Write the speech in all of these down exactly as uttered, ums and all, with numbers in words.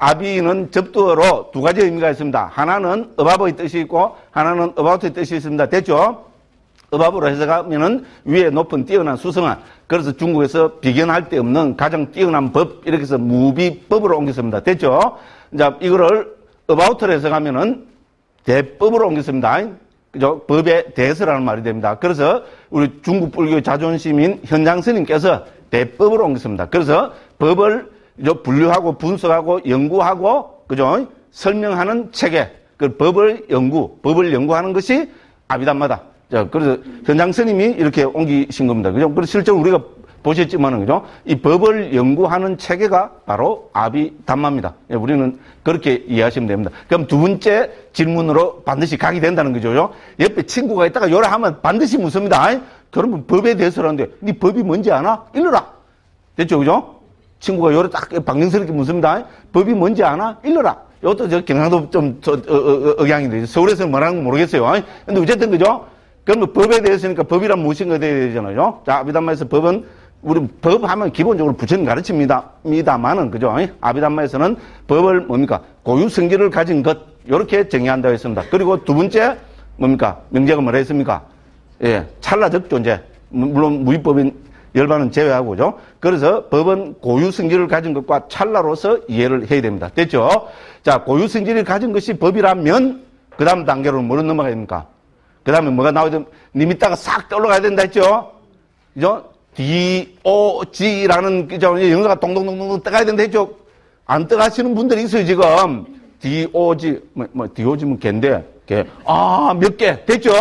아비는 접두어로 두 가지 의미가 있습니다. 하나는 above 뜻이 있고 하나는 about의 뜻이 있습니다. 됐죠? above로 해석하면은 위에 높은 뛰어난 수성한. 그래서 중국에서 비견할 데 없는 가장 뛰어난 법 이렇게 해서 무비법으로 옮겼습니다. 됐죠? 자, 이거를 about로 해석하면은 대법으로 옮겼습니다. 그죠? 법의 대서라는 말이 됩니다. 그래서 우리 중국 불교 자존심인 현장 스님께서 대법으로 옮겼습니다. 그래서 법을 분류하고 분석하고 연구하고, 그죠? 설명하는 체계, 그 법을 연구, 법을 연구하는 것이 아비담마다. 자, 그래서 현장 스님이 이렇게 옮기신 겁니다. 그죠? 그래서 실제로 우리가 보셨지만은, 그죠? 이 법을 연구하는 체계가 바로 아비담마입니다. 우리는 그렇게 이해하시면 됩니다. 그럼 두 번째 질문으로 반드시 가게 된다는 거죠. 옆에 친구가 있다가 요라 하면 반드시 묻습니다. 그러면 법에 대해서라는데, 네 법이 뭔지 아나? 일러라. 됐죠? 그죠? 친구가 요래 딱 방정스럽게 묻습니다. 법이 뭔지 아나? 일러라. 이것도 저 경상도 좀 저, 어, 어, 억양인데, 서울에서는 뭐라는 건 모르겠어요. 근데 어쨌든, 그죠? 그러면 법에 대해서니까 법이란 무엇인가 돼야 되잖아요. 자, 아비담마에서 법은, 우리 법 하면 기본적으로 부처님 가르칩니다만은, 그죠? 아비담마에서는 법을 뭡니까? 고유 성질을 가진 것, 요렇게 정의한다고 했습니다. 그리고 두 번째, 뭡니까? 명제가 뭐라 했습니까? 예, 찰나적 존재. 물론 무위법인 열반은 제외하고, 그죠? 그래서 법은 고유 성질을 가진 것과 찰나로서 이해를 해야 됩니다. 됐죠? 자, 고유 성질을 가진 것이 법이라면, 그 다음 단계로 뭐로 넘어가야 됩니까? 그 다음에 뭐가 나오야 됩니까? 님 이따가 싹 떠올라가야 된다 했죠? 그죠? 디, 오, 지라는, 그죠? 영어가 동동동동 떠가야 된다 했죠? 안 떠가시는 분들이 있어요, 지금. 디, 오, 지, 뭐, 뭐, 디, 오, 지면 갠데, 개. 아, 몇 개. 됐죠?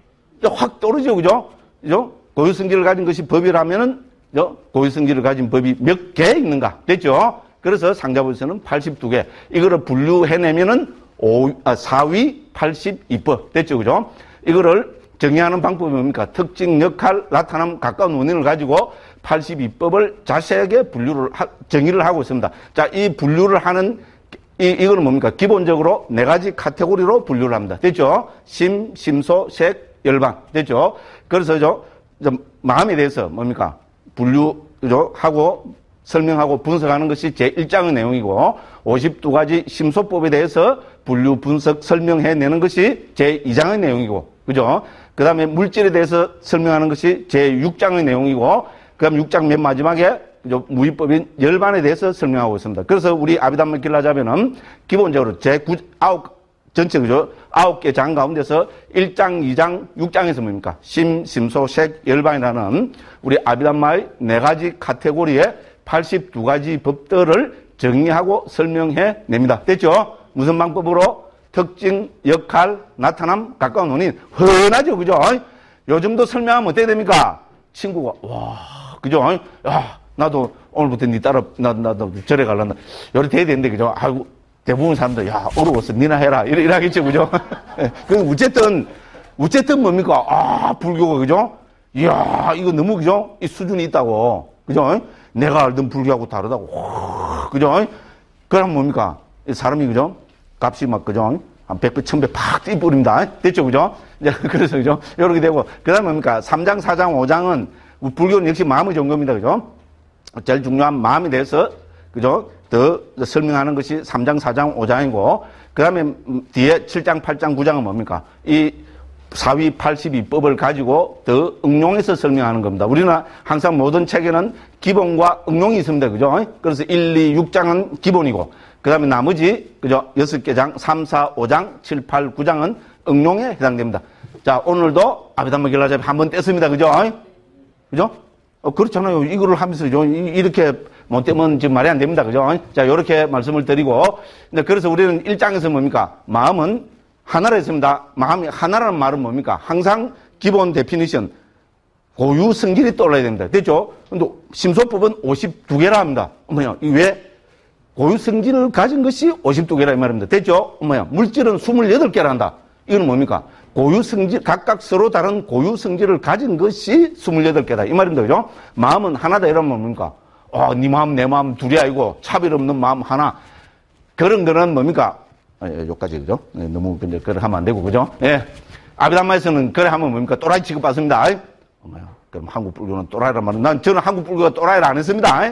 확 떨어지죠, 그죠? 그죠? 고유성질을 가진 것이 법이라면은, 고유성질을 가진 법이 몇 개 있는가? 됐죠? 그래서 상자부에서는 팔십이 개. 이거를 분류해내면은 오, 아, 사 위 팔십이 법. 됐죠? 그죠? 이거를 정의하는 방법이 뭡니까? 특징, 역할, 나타남, 가까운 원인을 가지고 팔십이 법을 자세하게 분류를, 하, 정의를 하고 있습니다. 자, 이 분류를 하는, 이, 이거는 뭡니까? 기본적으로 네 가지 카테고리로 분류를 합니다. 됐죠? 심, 심소, 색, 열반. 됐죠? 그래서 저, 마음에 대해서 뭡니까? 분류하고 설명하고 분석하는 것이 제일 장의 내용이고 오십이 가지 심소법에 대해서 분류, 분석, 설명해내는 것이 제이 장의 내용이고, 그죠? 그 다음에 물질에 대해서 설명하는 것이 제육 장의 내용이고, 그 다음 육 장 맨 마지막에 그죠? 무위법인 열반에 대해서 설명하고 있습니다. 그래서 우리 아비담마 길라자변은 기본적으로 제구, 아홉, 전체, 그죠? 아홉 개 장 가운데서 일 장, 이 장, 육 장에서 뭡니까? 심, 심소, 색, 열반이라는 우리 아비담마의 네 가지 카테고리에 팔십이 가지 법들을 정의하고 설명해 냅니다. 됐죠? 무슨 방법으로? 특징, 역할, 나타남, 가까운 원인. 흔하죠, 그죠? 요 정도 설명하면 어떻게 됩니까? 친구가, 와, 그죠? 야, 나도 오늘부터 니 따라, 나, 나도 절에 갈란다. 요리 돼야 되는데, 그죠? 아이고. 대부분 사람들, 야, 어려웠어. 니나 해라. 이래, 이러겠죠, 그죠? 그, 어쨌든, 어쨌든 뭡니까? 아, 불교가, 그죠? 이야, 이거 너무, 그죠? 이 수준이 있다고. 그죠? 내가 알던 불교하고 다르다고. 그죠? 그럼 뭡니까? 사람이, 그죠? 값이 막, 그죠? 한 백 배, 천 배 팍 뛰어버립니다. 됐죠, 그죠? 이제, 그래서, 그죠? 이렇게 되고. 그 다음에 뭡니까? 삼 장, 사 장, 오 장은, 불교는 역시 마음의 종교입니다, 그죠? 제일 중요한 마음에 대해서, 그죠? 더 설명하는 것이 삼 장, 사 장, 오 장이고, 그 다음에 뒤에 칠 장, 팔 장, 구 장은 뭡니까? 이 사 위 팔십이 법을 가지고 더 응용해서 설명하는 겁니다. 우리는 항상 모든 책에는 기본과 응용이 있습니다. 그죠? 그래서 일, 이, 육 장은 기본이고, 그 다음에 나머지, 그죠? 여섯 개 장, 삼, 사, 오 장, 칠, 팔, 구 장은 응용에 해당됩니다. 자, 오늘도 아비담마 길라잡이 한번 뗐습니다. 그죠? 그죠? 어, 그렇잖아요. 이거를 하면서, 이렇게 못 떼면 지금 말이 안 됩니다. 그죠? 자, 요렇게 말씀을 드리고. 근데 그래서 우리는 일 장에서 뭡니까? 마음은 하나라 했습니다. 마음이 하나라는 말은 뭡니까? 항상 기본 데피니션, 고유 성질이 떠올라야 됩니다. 됐죠? 근데 심소법은 오십이 개라 합니다. 어머야, 왜? 고유 성질을 가진 것이 오십이 개라 이 말입니다. 됐죠? 어머야, 물질은 이십팔 개라 한다. 이건 뭡니까? 고유 성질, 각각 서로 다른 고유 성질을 가진 것이 이십팔 개다. 이 말입니다. 그죠? 마음은 하나다. 이러면 뭡니까? 어, 네 마음, 내 마음 둘이 아니고 차별 없는 마음 하나. 그런 거는 뭡니까? 아, 여기까지, 그죠? 네, 너무, 근데, 그래 하면 안 되고, 그죠? 예. 아비담마에서는 그래 하면 뭡니까? 또라이 취급받습니다. 어머야, 그럼 한국 불교는 또라이란 말은, 난, 저는 한국 불교가 또라이를 안 했습니다.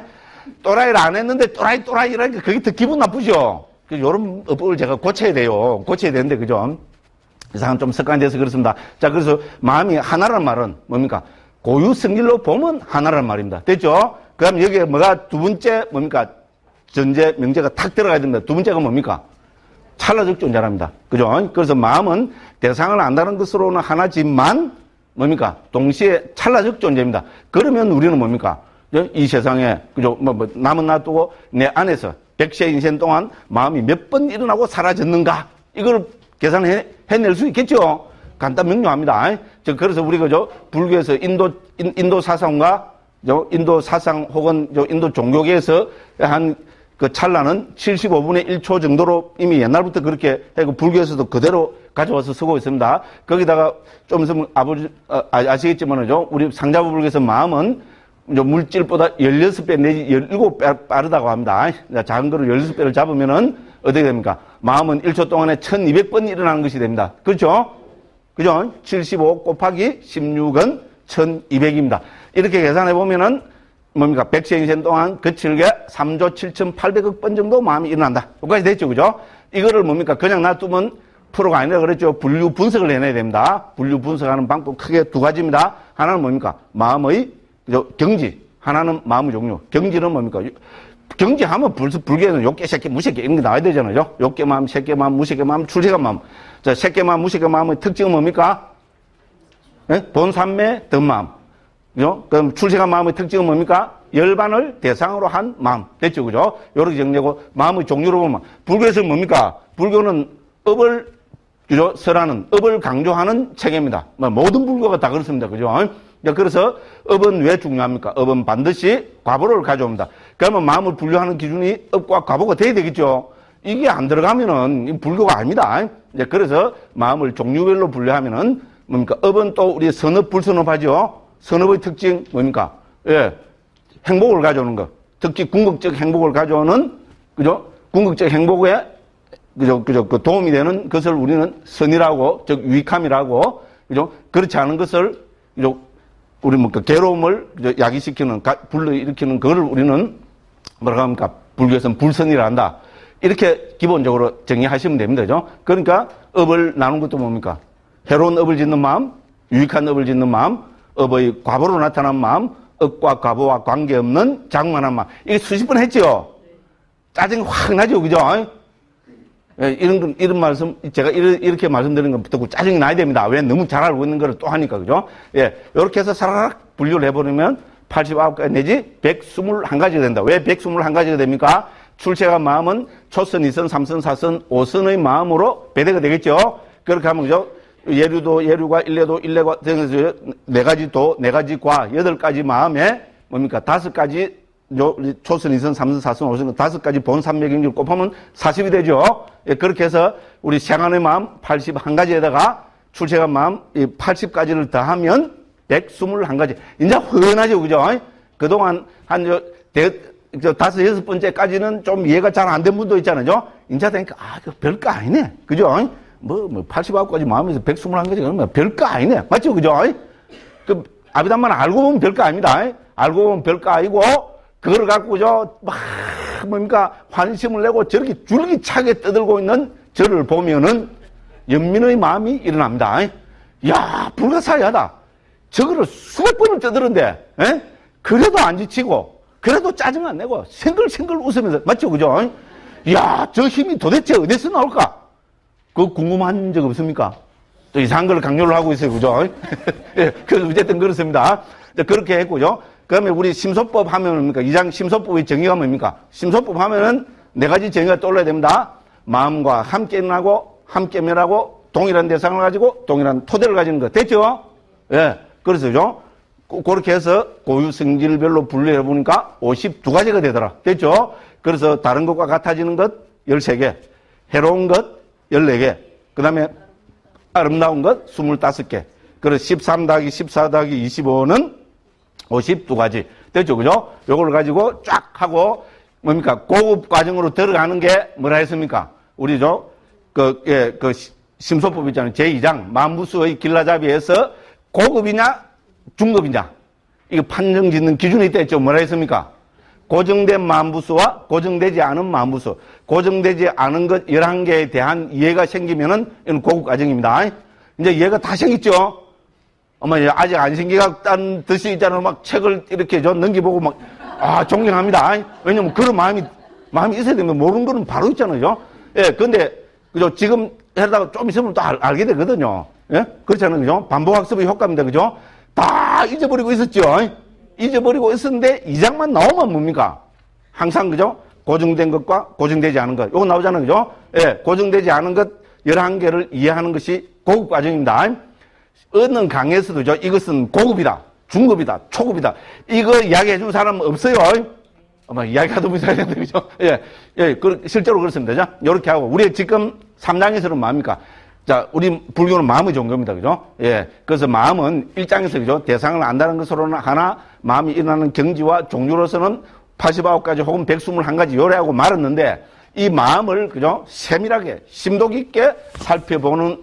또라이를 안 했는데 또라이 또라이 이러니까 그게 더 기분 나쁘죠. 요런 어법을 제가 고쳐야 돼요. 고쳐야 되는데 그죠? 이상은 좀 습관돼서 그렇습니다. 자, 그래서 마음이 하나란 말은 뭡니까? 고유 성질로 보면 하나란 말입니다. 됐죠? 그 다음 여기에 뭐가 두 번째 뭡니까? 전제 명제가 탁 들어가야 됩니다. 두 번째가 뭡니까? 찰나적 존재랍니다. 그죠? 그래서 마음은 대상을 안다는 것으로는 하나지만 뭡니까? 동시에 찰나적 존재입니다. 그러면 우리는 뭡니까? 이 세상에 그죠? 뭐, 뭐 남은 놔두고 내 안에서 백세 인생 동안 마음이 몇 번 일어나고 사라졌는가? 이걸 계산해 해낼 수 있겠죠? 간단 명료합니다. 그래서 우리 그죠? 불교에서 인도 인, 인도 사상과 인도 사상 혹은 인도 종교계에서 한 그 찰나는 칠십오분의 일 초 정도로 이미 옛날부터 그렇게 하고 불교에서도 그대로 가져와서 쓰고 있습니다. 거기다가 좀 있으면 아버지 아, 아시겠지만은요, 우리 상자부 불교에서 마음은 물질보다 십육 배 내지 십칠 배 빠르다고 합니다. 작은 거를 십육 배를 잡으면은 어떻게 됩니까? 마음은 일 초 동안에 천이백 번 일어나는 것이 됩니다. 그렇죠? 그죠? 칠십오 곱하기 십육은 천이백입니다. 이렇게 계산해 보면은 뭡니까? 백세 인생 동안 거칠게 삼조 칠천팔백억 번 정도 마음이 일어난다. 여기까지 됐죠, 그죠? 이거를 뭡니까? 그냥 놔두면 프로가 아니라 그랬죠. 분류 분석을 해내야 됩니다. 분류 분석하는 방법 크게 두 가지입니다. 하나는 뭡니까? 마음의 그죠? 경지. 하나는 마음의 종류. 경지는 뭡니까? 경지하면 벌써 불교에는 욕계, 새끼, 무새끼 이런 게 나와야 되잖아요. 욕계 마음, 새끼 마음, 무새끼 마음, 출세가 마음. 자, 새끼 마음, 무새끼 마음의 특징은 뭡니까? 네? 본삼매 덤마음. 그죠? 그럼 출세가 마음의 특징은 뭡니까? 열반을 대상으로 한 마음. 됐죠, 그죠? 요렇게 정리하고, 마음의 종류로 보면, 불교에서는 뭡니까? 불교는 업을, 그죠? 설하는, 업을 강조하는 체계입니다. 모든 불교가 다 그렇습니다. 그죠? 그래서 업은 왜 중요합니까? 업은 반드시 과보를 가져옵니다. 그러면 마음을 분류하는 기준이 업과 과보가 돼야 되겠죠? 이게 안 들어가면은 불교가 아닙니다. 그래서 마음을 종류별로 분류하면은 뭡니까? 업은 또 우리 선업, 불선업하죠? 선업의 특징 뭡니까? 예. 행복을 가져오는 것. 특히 궁극적 행복을 가져오는, 그죠? 궁극적 행복에, 그죠? 그죠? 그 도움이 되는 것을 우리는 선이라고, 즉, 유익함이라고, 그죠? 그렇지 않은 것을, 그죠? 우리 뭐, 그 괴로움을 야기시키는, 불러일으키는 그거를 우리는 뭐라고 합니까? 불교에서는 불선이라 한다. 이렇게 기본적으로 정리하시면 됩니다. 그죠? 그러니까 업을 나눈 것도 뭡니까? 해로운 업을 짓는 마음, 유익한 업을 짓는 마음, 업의 과보로 나타난 마음, 업과 과보와 관계없는 장만한 마음. 이게 수십 번 했죠? 짜증이 확 나죠? 그죠? 예, 이런, 이런 말씀, 제가 이렇게 말씀드리는 건 듣고 짜증이 나야 됩니다. 왜? 너무 잘 알고 있는 걸 또 하니까, 그죠? 예, 이렇게 해서 사라락 분류를 해버리면 팔십구 가지 내지 백이십일 가지가 된다. 왜 백이십일 가지가 됩니까? 출세가 마음은 초선, 이선, 삼선, 사선, 오선의 마음으로 배대가 되겠죠? 그렇게 하면, 그죠? 예류도, 예류과 일례도, 일례과 등에서 네 가지 도, 네 가지 과, 여덟 가지 마음에 뭡니까? 다섯 가지 초선, 이선, 삼선, 사선, 오선, 다섯 가지 본 삼매경지를 곱하면 사십이 되죠? 예, 그렇게 해서 우리 생안의 마음 팔십일 가지에다가 출세가 마음 팔십 가지를 더하면 백이십일 가지. 이제 훤하죠, 그죠? 그동안 한, 저, 대, 저, 다섯, 여섯 번째까지는 좀 이해가 잘 안 된 분도 있잖아요. 인자 되니까, 아, 그 별거 아니네. 그죠? 뭐, 뭐, 팔십구 가지 마음에서 백이십일 가지, 그러면 별거 아니네. 맞죠? 그죠? 그, 아비담만 알고 보면 별거 아닙니다. 알고 보면 별거 아니고, 그걸 갖고, 저, 막, 뭡니까, 환심을 내고 저렇게 줄기차게 떠들고 있는 저를 보면은, 연민의 마음이 일어납니다. 야, 불가사의하다. 저거를 수백 번을 떠드는데, 에? 그래도 안 지치고, 그래도 짜증 안 내고, 생글생글 웃으면서, 맞죠? 그죠? 야, 저 힘이 도대체 어디서 나올까? 그거 궁금한 적 없습니까? 또 이상한 걸 강요를 하고 있어요. 그죠? 예, 그래서 어쨌든 그렇습니다. 그렇게 했고요. 그 다음에 우리 심소법 하면 뭡니까? 이 장 심소법의 정의가 뭡니까? 심소법 하면은 네 가지 정의가 떠올라야 됩니다. 마음과 함께 일어나고, 함께 멸하고, 동일한 대상을 가지고, 동일한 토대를 가지는 것. 됐죠? 예. 그래서, 죠 그렇게 해서 고유 성질별로 분류해 보니까 오십이 가지가 되더라. 됐죠? 그래서 다른 것과 같아지는 것 열세 개, 해로운 것 열네 개, 그 다음에 아름다운 것 이십오 개, 그래서 십삼 더하기 십사 더하기 이십오는 오십이 가지. 됐죠? 그죠? 요걸 가지고 쫙 하고, 뭡니까? 고급 과정으로 들어가는 게 뭐라 했습니까? 우리죠? 그, 예, 그, 심소법 있잖아요. 제이 장, 만부수의 길라잡이에서 고급이냐, 중급이냐. 이거 판정 짓는 기준이 있다 했죠? 뭐라 했습니까? 고정된 마음부수와 고정되지 않은 마음부수. 고정되지 않은 것 열한 개에 대한 이해가 생기면은 이건 고급 과정입니다. 이제 이해가 다 생겼죠? 어머, 아직 안 생기겠다는 듯이 있잖아요. 막 책을 이렇게 저 넘겨보고 막, 아, 존경합니다. 왜냐면 그런 마음이, 마음이 있어야 되는 거 모르는 거는 바로 있잖아요. 예, 근데, 그죠? 지금 하다가 좀 있으면 또 알, 알게 되거든요. 예? 그렇잖아요. 그죠? 반복학습의 효과입니다. 그죠? 다 잊어버리고 있었죠. 잊어버리고 있었는데 이 장만 나오면 뭡니까? 항상 그죠? 고정된 것과 고정되지 않은 것. 요거 나오잖아요. 그죠? 예, 고정되지 않은 것 열한 개를 이해하는 것이 고급 과정입니다. 어느 강에서도죠. 이것은 고급이다. 중급이다. 초급이다. 이거 이야기해 준 사람 없어요. 아마 이야기하다 보면 있어야 되는데, 그죠? 예, 예, 그, 실제로 그렇습니다. 자, 요렇게 하고. 우리 지금 삼 장에서는 뭡니까? 자, 우리 불교는 마음의 종교입니다. 그죠? 예. 그래서 마음은 일 장에서, 그죠? 대상을 안다는 것으로는 하나, 마음이 일어나는 경지와 종류로서는 팔십구 가지 혹은 백이십일 가지 요래하고 말았는데, 이 마음을, 그죠? 세밀하게, 심도 깊게 살펴보는,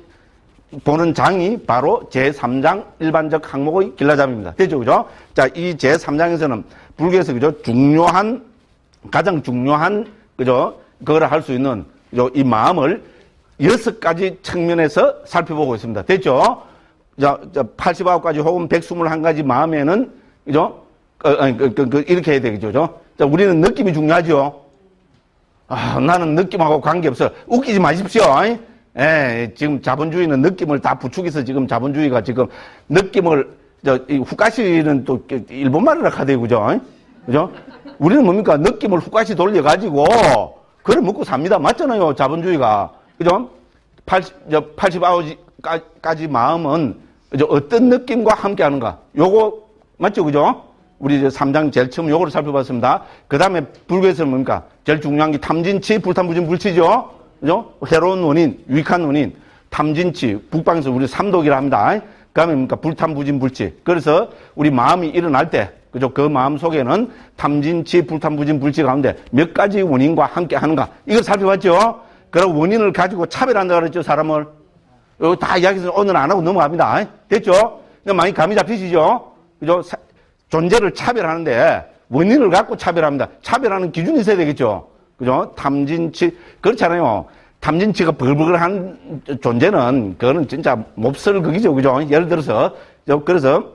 보는 장이 바로 제삼 장 일반적 항목의 길라잡입니다. 됐죠? 그죠? 자, 이 제삼 장에서는 불교에서, 그죠? 중요한, 가장 중요한, 그죠? 그걸 할 수 있는, 그죠? 이 마음을 여섯 가지 측면에서 살펴보고 있습니다. 됐죠? 자, 팔십구 가지 혹은 백이십일 가지 마음에는, 그죠? 어, 아니, 그, 그, 그, 이렇게 해야 되겠죠? 자, 우리는 느낌이 중요하죠? 아, 나는 느낌하고 관계없어. 웃기지 마십시오. 예, 지금 자본주의는 느낌을 다 부추겨서 지금 자본주의가 지금 느낌을, 저, 이 후가시는 또 일본말이라 하대요. 그죠? 그죠? 우리는 뭡니까? 느낌을 후가시 돌려가지고, 그걸 먹고 삽니다. 맞잖아요. 자본주의가. 그죠? 팔십, 저, 팔십구 가지 마음은, 저, 어떤 느낌과 함께 하는가? 요거, 맞죠? 그죠? 우리 이제 삼 장 제일 처음 요거를 살펴봤습니다. 그 다음에 불교에서는 뭡니까? 제일 중요한 게 탐진치, 불탐부진, 불치죠? 그죠? 해로운 원인, 유익한 원인, 탐진치, 북방에서 우리 삼독이라 합니다. 그 다음에 뭡니까? 불탐부진, 불치. 그래서 우리 마음이 일어날 때, 그죠? 그 마음 속에는 탐진치, 불탐부진, 불치 가운데 몇 가지 원인과 함께 하는가? 이걸 살펴봤죠? 그리고 원인을 가지고 차별한다 그랬죠, 사람을. 이거 다 이야기해서 오늘 안 하고 넘어갑니다. 됐죠? 많이 감이 잡히시죠? 그죠? 사, 존재를 차별하는데 원인을 갖고 차별합니다. 차별하는 기준이 있어야 되겠죠? 그죠? 탐진치, 그렇잖아요. 탐진치가 벌벌한 존재는, 그거는 진짜 몹쓸 극이죠. 그죠? 예를 들어서, 그래서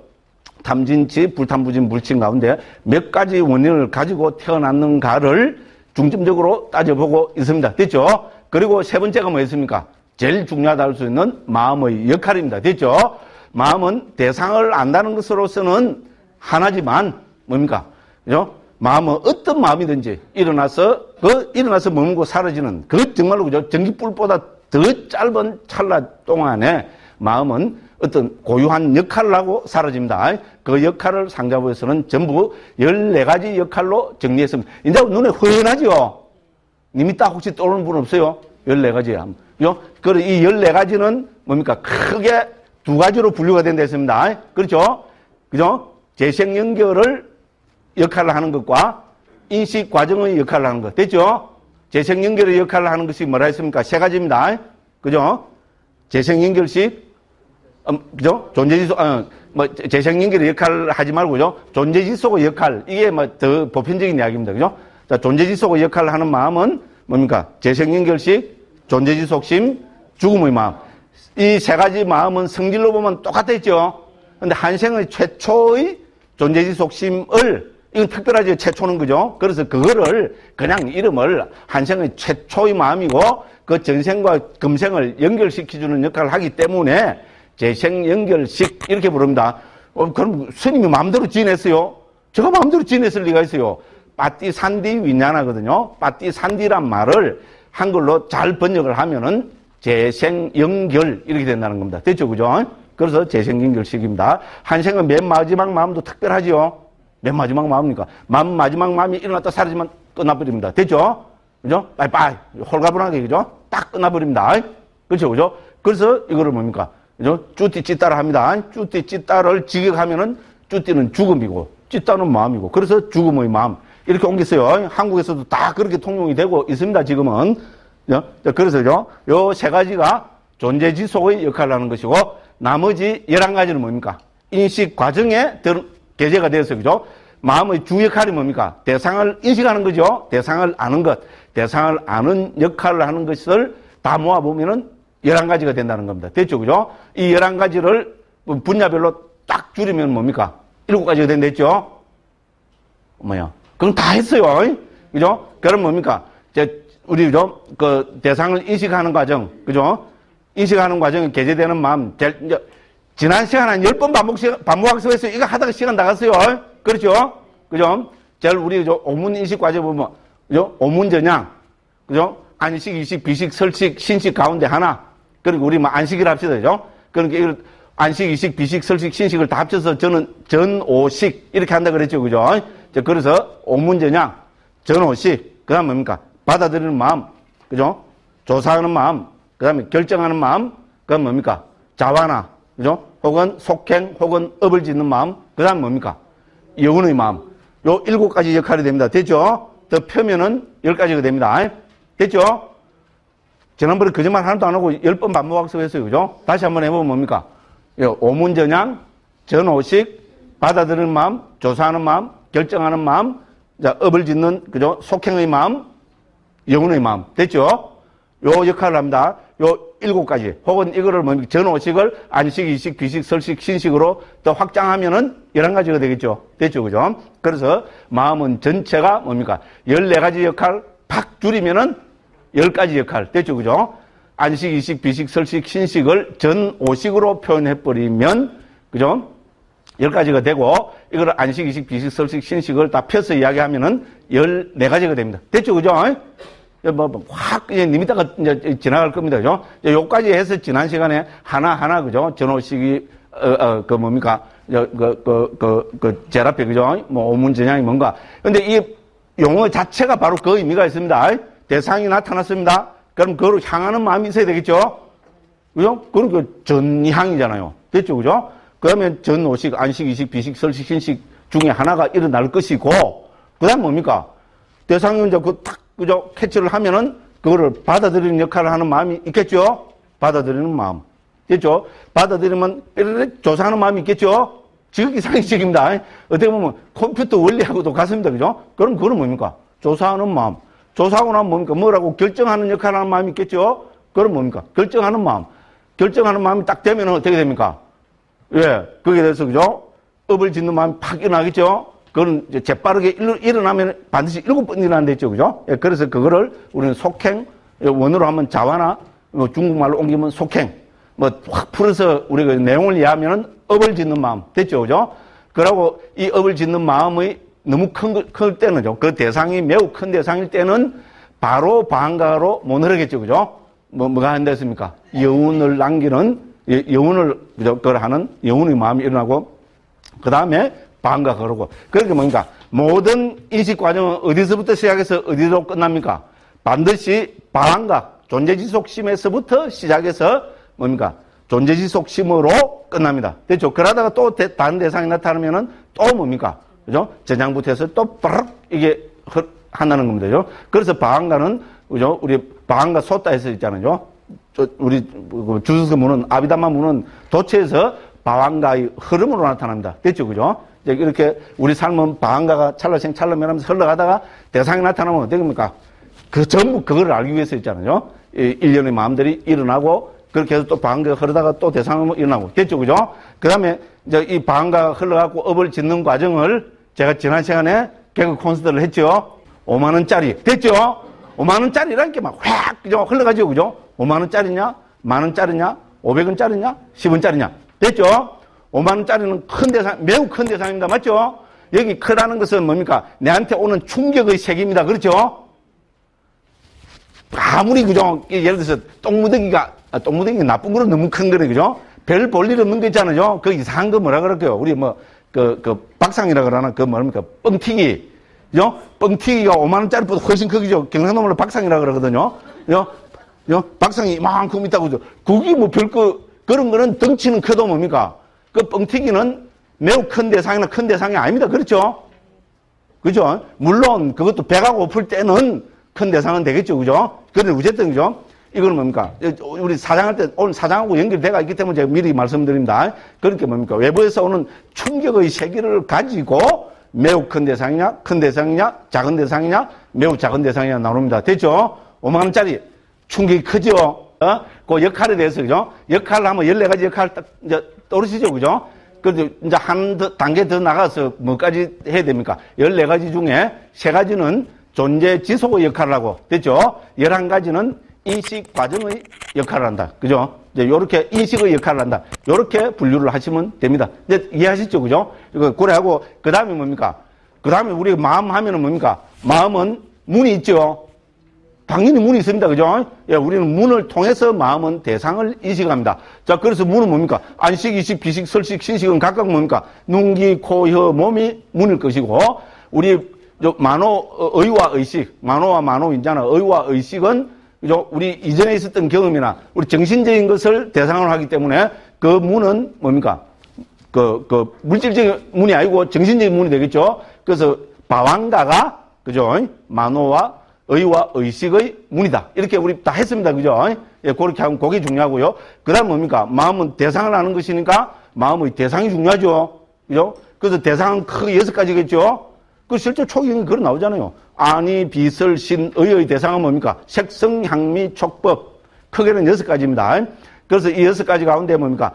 탐진치, 불탐부진, 불친 가운데 몇 가지 원인을 가지고 태어났는가를 중점적으로 따져보고 있습니다. 됐죠? 그리고 세 번째가 뭐였습니까? 제일 중요하다 할 수 있는 마음의 역할입니다. 됐죠? 마음은 대상을 안다는 것으로서는 하나지만, 뭡니까? 그죠? 마음은 어떤 마음이든지 일어나서, 그, 일어나서 머물고 사라지는, 그 정말로, 그죠? 전기불보다 더 짧은 찰나 동안에 마음은 어떤 고유한 역할을 하고 사라집니다. 그 역할을 상자부에서는 전부 열네 가지 역할로 정리했습니다. 이제 눈에 훤하죠? 님이 딱 혹시 떠오르는 분 없어요? 열네 가지야. 그죠? 그리고 이 열네 가지는 뭡니까? 크게 두 가지로 분류가 된다 했습니다. 그렇죠? 그죠? 재생 연결을 역할을 하는 것과 인식 과정의 역할을 하는 것. 됐죠? 재생 연결의 역할을 하는 것이 뭐라 했습니까? 세 가지입니다. 그죠? 재생 연결식, 음, 그죠? 존재지속, 어, 뭐, 재생 연결의 역할을 하지 말고, 그죠? 존재지속의 역할. 이게 뭐 더 보편적인 이야기입니다. 그죠? 자, 존재지속의 역할을 하는 마음은 뭡니까? 재생 연결식, 존재지속심, 죽음의 마음. 이 세 가지 마음은 성질로 보면 똑같았죠? 근데 한생의 최초의 존재지속심을, 이건 특별하죠. 최초는 그죠? 그래서 그거를 그냥 이름을 한생의 최초의 마음이고 그 전생과 금생을 연결시켜주는 역할을 하기 때문에 재생연결식 이렇게 부릅니다. 어, 그럼 스님이 마음대로 지냈어요? 제가 마음대로 지냈을 리가 있어요. 빠띠산디 위냐나거든요. 빠띠산디란 말을 한글로 잘 번역을 하면은 재생연결 이렇게 된다는 겁니다. 됐죠? 그죠? 그래서 재생연결식입니다. 한생은 맨 마지막 마음도 특별하지요. 맨 마지막 마음이니까. 마음, 마지막 마음이 일어났다 사라지면 끝나버립니다. 됐죠? 그죠? 빠이빠이. 홀가분하게, 그죠? 딱 끝나버립니다. 그렇죠? 그죠? 그래서 이거를 뭡니까? 그죠? 쭈띠 찌따를 합니다. 쭈띠 찌따를 직역하면은 쭈띠는 죽음이고, 찌따는 마음이고, 그래서 죽음의 마음. 이렇게 옮겼어요. 한국에서도 다 그렇게 통용이 되고 있습니다, 지금은. 그래서 요 세 가지가 존재지속의 역할을 하는 것이고, 나머지 열한 가지는 뭡니까? 인식 과정에 들, 게재가 되어서, 그죠? 마음의 주 역할이 뭡니까? 대상을 인식하는 거죠. 대상을 아는 것. 대상을 아는 역할을 하는 것을 다 모아보면은 열한 가지가 된다는 겁니다. 됐죠? 그죠? 이 열한 가지를 분야별로 딱 줄이면 뭡니까? 일곱 가지가 된댔죠? 뭐야? 그럼 다 했어요. 그죠? 그럼 뭡니까? 이제 우리, 죠 그, 대상을 인식하는 과정. 그죠? 인식하는 과정에 게재되는 마음. 이제 지난 시간 한 열 번 반복, 반복학습했어요. 이거 하다가 시간 나갔어요. 그렇죠? 그죠? 제일 우리, 저, 오문 인식 과정 보면, 그죠? 오문 전향. 그죠? 안식, 이식, 비식, 설식, 신식 가운데 하나. 그리고 우리 뭐 안식이라 합시다. 그죠? 그러니까 이걸 안식, 이식, 비식, 설식, 신식을 다 합쳐서 저는 전오식. 이렇게 한다 그랬죠. 그죠? 그래서 오문 전향, 전오식. 그 다음 뭡니까? 받아들이는 마음. 그죠? 조사하는 마음. 그 다음에 결정하는 마음. 그 다음 뭡니까? 자완화. 그죠? 혹은 속행, 혹은 업을 짓는 마음. 그 다음 뭡니까? 여운의 마음. 요 일곱 가지 역할이 됩니다. 됐죠? 더 펴면은 열 가지가 됩니다. 됐죠? 지난번에 거짓말 하나도 안 하고 열 번 반복학습했어요. 그죠? 다시 한번 해보면 뭡니까? 오문전향, 전오식, 받아들이는 마음, 조사하는 마음, 결정하는 마음, 자, 업을 짓는, 그죠? 속행의 마음, 영혼의 마음. 됐죠? 요 역할을 합니다. 요 일곱 가지. 혹은 이거를 뭐, 전오식을 안식, 이식, 비식, 설식, 신식으로 더 확장하면은 열한 가지가 되겠죠. 됐죠? 그죠? 그래서 마음은 전체가 뭡니까? 열네 가지 역할 팍 줄이면은 열 가지 역할. 됐죠? 그죠? 안식, 이식, 비식, 설식, 신식을 전오식으로 표현해버리면, 그죠? 열 가지가 되고, 이걸 안식, 이식, 비식, 설식, 신식을 다 펴서 이야기하면은 열네 가지가 됩니다. 됐죠? 그죠? 뭐, 뭐 확, 이제 님이다가 이제 지나갈 겁니다. 그죠? 요까지 해서 지난 시간에 하나하나, 그죠? 전오식이, 어, 어, 그 뭡니까? 그, 그, 그, 그, 그, 제일 앞에, 그죠? 뭐, 오문전향이 뭔가. 근데 이 용어 자체가 바로 그 의미가 있습니다. 대상이 나타났습니다. 그럼 그걸 향하는 마음이 있어야 되겠죠? 그죠? 그럼 그 전향이잖아요. 됐죠? 그죠? 그러면 전오식, 안식, 이식, 비식, 설식, 신식 중에 하나가 일어날 것이고, 그 다음 뭡니까? 대상이 이제 그 탁, 그죠? 캐치를 하면은 그거를 받아들이는 역할을 하는 마음이 있겠죠? 받아들이는 마음. 됐죠? 받아들이면 삐르륵 조사하는 마음이 있겠죠? 지극히 상식적입니다. 어떻게 보면 컴퓨터 원리하고도 같습니다. 그죠? 그럼 그건 뭡니까? 조사하는 마음. 조사하고 나면 뭡니까? 뭐라고 결정하는 역할을 하는 마음이 있겠죠? 그럼 뭡니까? 결정하는 마음. 결정하는 마음이 딱 되면 어떻게 됩니까? 예, 거기에 대해서, 그죠? 업을 짓는 마음이 팍 일어나겠죠? 그건 이제 재빠르게 일어나면 반드시 일곱 번 일어난다 했죠. 그죠? 예, 그래서 그거를 우리는 속행, 원어로 하면 자완화, 뭐 중국말로 옮기면 속행, 뭐 확 풀어서 우리가 내용을 이해하면은 업을 짓는 마음. 됐죠. 그죠? 그러고 이 업을 짓는 마음의 너무 큰, 클 때는요. 그 대상이 매우 큰 대상일 때는 바로 방가로 못 흐르겠죠. 그죠? 뭐, 뭐가 한다 했습니까? 여운을 남기는, 여운을, 그죠? 그걸 하는 여운의 마음이 일어나고, 그 다음에 방가 그러고. 그러니까 뭡니까? 모든 인식 과정은 어디서부터 시작해서 어디로 끝납니까? 반드시 방가, 존재지속심에서부터 시작해서 뭡니까? 존재지속심으로 끝납니다. 됐죠? 그러다가 또 대, 다른 대상이 나타나면은 또 뭡니까? 그죠? 전향부터 해서 또 빠르륵 이게 한다는 겁니다. 그죠? 그래서 방가는, 그죠? 우리 방가 소따에서 있잖아요. 저, 우리 주스서 문은, 아비담마 문은 도체에서 방가의 흐름으로 나타납니다. 됐죠? 그죠? 이제 이렇게 우리 삶은 방가가 찰나생 찰나면하면서 흘러가다가 대상이 나타나면 어떻게 됩니까? 그 전부 그걸 알기 위해서 있잖아요. 일련의 마음들이 일어나고 그렇게 해서 또 방가가 흐르다가 또 대상은 일어나고. 됐죠? 그죠? 그 다음에 이제 이 방가가 흘러가고 업을 짓는 과정을 제가 지난 시간에 개그 콘서트를 했죠. 오만 원짜리. 됐죠? 오만 원짜리라는 게 막 확, 그죠? 흘러가죠. 그죠? 오만 원짜리냐? 만 원짜리냐? 오백 원짜리냐? 십 원짜리냐? 됐죠? 오만 원짜리는 큰 대상, 매우 큰 대상입니다. 맞죠? 여기 크다는 것은 뭡니까? 내한테 오는 충격의 색입니다. 그렇죠? 아무리, 그죠? 예를 들어서 똥무더기가, 아, 똥무더기가 나쁜 거는 너무 큰 거네. 그죠? 별 볼 일 없는 거 있잖아요. 그 이상한 거 뭐라 그럴게요? 우리 뭐, 그, 그, 박상이라 그러나? 그 뭡니까? 뻥튀기. 그죠? 뻥튀기가 오만 원짜리보다 훨씬 크기죠. 경상도말로 박상이라 그러거든요. 그죠? 그죠? 박상이 이만큼 있다고 그죠? 그게 뭐 별거, 그런 거는 덩치는 커도 뭡니까? 그 뻥튀기는 매우 큰 대상이나 큰 대상이 아닙니다. 그렇죠? 그죠? 물론 그것도 배가 고플 때는 큰 대상은 되겠죠. 그죠? 그런데 어쨌든, 그죠? 이거는 뭡니까? 우리 사장할 때 오늘 사장하고 연결돼가 있기 때문에 제가 미리 말씀드립니다. 그러니까 뭡니까? 외부에서 오는 충격의 세계를 가지고 매우 큰 대상이냐, 큰 대상이냐, 작은 대상이냐, 매우 작은 대상이냐 나눕니다. 됐죠? 오만 원짜리 충격이 크죠? 어? 그 역할에 대해서, 그죠? 역할을 하면 열네 가지 역할 딱, 이제, 떠오르시죠? 그죠? 그래도 이제 한 단계 더 나가서 뭐까지 해야 됩니까? 열네 가지 중에 세 가지는 존재 지속의 역할을 하고, 됐죠? 열한 가지는 인식 과정의 역할을 한다. 그죠? 이제 요렇게 인식의 역할을 한다. 요렇게 분류를 하시면 됩니다. 이제 이해하셨죠? 그죠? 이거 고려하고, 그 다음에 뭡니까? 그 다음에 우리가 마음 하면은 뭡니까? 마음은 문이 있죠? 당연히 문이 있습니다. 그죠? 예, 우리는 문을 통해서 마음은 대상을 인식합니다. 자, 그래서 문은 뭡니까? 안식, 이식, 비식, 설식, 신식은 각각 뭡니까? 눈, 귀, 코, 혀, 몸이 문일 것이고, 우리, 저, 만호, 의와 의식, 만호와 만호인잖아. 의와 의식은, 그죠? 우리 이전에 있었던 경험이나, 우리 정신적인 것을 대상으로 하기 때문에, 그 문은 뭡니까? 그, 그, 물질적인 문이 아니고 정신적인 문이 되겠죠? 그래서, 바왕가가, 그죠? 만호와 의와 의식의 문이다. 이렇게 우리 다 했습니다. 그죠? 예, 그렇게 하면 그게 중요하고요. 그 다음 뭡니까? 마음은 대상을 아는 것이니까 마음의 대상이 중요하죠. 그죠? 그래서 대상은 크게 여섯 가지겠죠? 그 실제 초기경이 그런 나오잖아요. 아니, 비설, 신, 의의 대상은 뭡니까? 색성, 향미, 촉법. 크게는 여섯 가지입니다. 그래서 이 여섯 가지 가운데 뭡니까?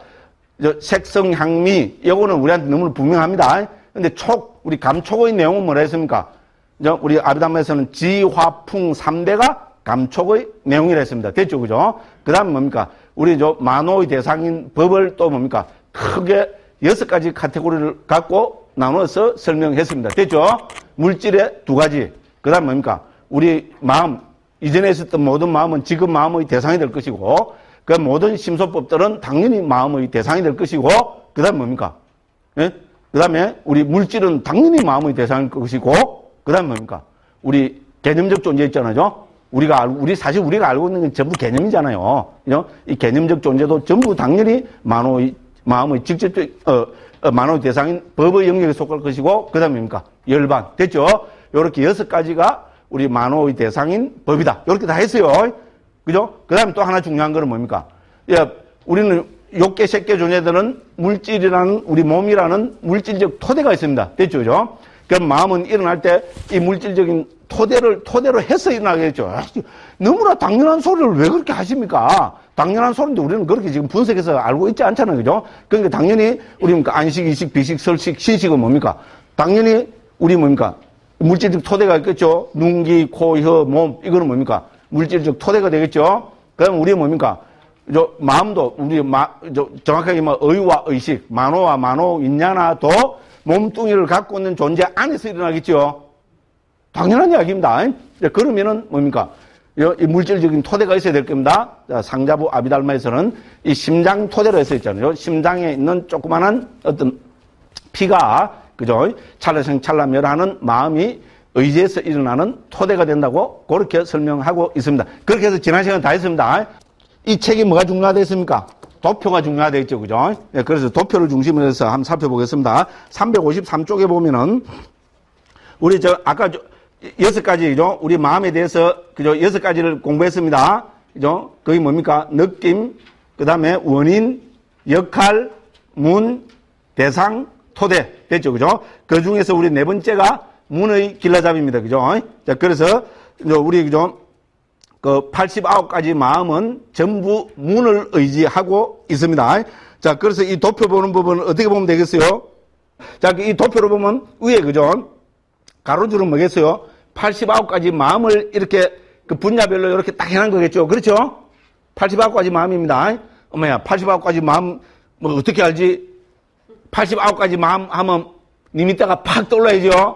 색성, 향미, 이거는 우리한테 너무 분명합니다. 근데 촉, 우리 감촉의 내용은 뭐라 했습니까? 우리 아비담에서는 지, 화, 풍 삼 대가 감촉의 내용이라 했습니다. 됐죠? 그죠? 그 다음에 뭡니까? 우리 저 만호의 대상인 법을 또 뭡니까? 크게 여섯 가지 카테고리를 갖고 나눠서 설명했습니다. 됐죠? 물질의 두 가지. 그 다음 뭡니까? 우리 마음, 이전에 있었던 모든 마음은 지금 마음의 대상이 될 것이고, 그 모든 심소법들은 당연히 마음의 대상이 될 것이고, 그 다음 뭡니까? 예? 그 다음에 우리 물질은 당연히 마음의 대상일 것이고, 그 다음 뭡니까? 우리 개념적 존재 있잖아요. 우리가, 알, 우리, 사실 우리가 알고 있는 건 전부 개념이잖아요. 그죠? 이 개념적 존재도 전부 당연히 만호의, 마음의 직접적, 어, 어, 만호의 대상인 법의 영역에 속할 것이고, 그 다음 뭡니까? 열반. 됐죠? 요렇게 여섯 가지가 우리 만호의 대상인 법이다. 요렇게 다 했어요. 그죠? 그 다음에 또 하나 중요한 거는 뭡니까? 예, 우리는 욕계, 색계 존재들은 물질이라는, 우리 몸이라는 물질적 토대가 있습니다. 됐죠? 그죠? 그럼 마음은 일어날 때 이 물질적인 토대를 토대로 해서 일어나겠죠. 너무나 당연한 소리를 왜 그렇게 하십니까? 당연한 소리인데 우리는 그렇게 지금 분석해서 알고 있지 않잖아요. 그죠? 그러니까 당연히 우리 안식, 이식, 비식, 설식, 신식은 뭡니까? 당연히 우리 뭡니까? 물질적 토대가 있겠죠. 눈, 귀, 코, 혀, 몸. 이거는 뭡니까? 물질적 토대가 되겠죠. 그럼 우리 뭡니까? 저 마음도 우리 마, 저 정확하게 뭐 의와 의식, 만호와 만호, 인야나도 몸뚱이를 갖고 있는 존재 안에서 일어나겠죠. 당연한 이야기입니다. 그러면은 뭡니까? 이 물질적인 토대가 있어야 될 겁니다. 상자부 아비달마에서는 이 심장 토대로 해서 있잖아요. 심장에 있는 조그만한 어떤 피가, 그죠? 찰나생 찰나멸하는 마음이 의지에서 일어나는 토대가 된다고 그렇게 설명하고 있습니다. 그렇게 해서 지난 시간 다 했습니다. 이 책이 뭐가 중요하겠습니까? 도표가 중요하겠죠, 그죠? 네, 그래서 도표를 중심으로 해서 한번 살펴보겠습니다. 삼백오십삼 쪽에 보면은, 우리 저, 아까 저, 여섯 가지죠? 우리 마음에 대해서, 그죠? 여섯 가지를 공부했습니다. 그죠? 그게 뭡니까? 느낌, 그 다음에 원인, 역할, 문, 대상, 토대. 됐죠, 그죠? 그 중에서 우리 네 번째가 문의 길라잡이입니다, 그죠? 자, 그래서, 우리, 그죠? 그 팔십구 가지 마음은 전부 문을 의지하고 있습니다. 자, 그래서 이 도표 보는 부분은 어떻게 보면 되겠어요? 자, 이 도표로 보면 위에, 그죠? 가로줄은 뭐겠어요? 팔십구 가지 마음을 이렇게 그 분야별로 이렇게 딱 해놓은 거겠죠? 그렇죠? 팔십구 가지 마음입니다. 어머야, 팔십구 가지 마음, 뭐 어떻게 알지? 팔십구 가지 마음 하면 님 이따가 팍 떠올라야죠?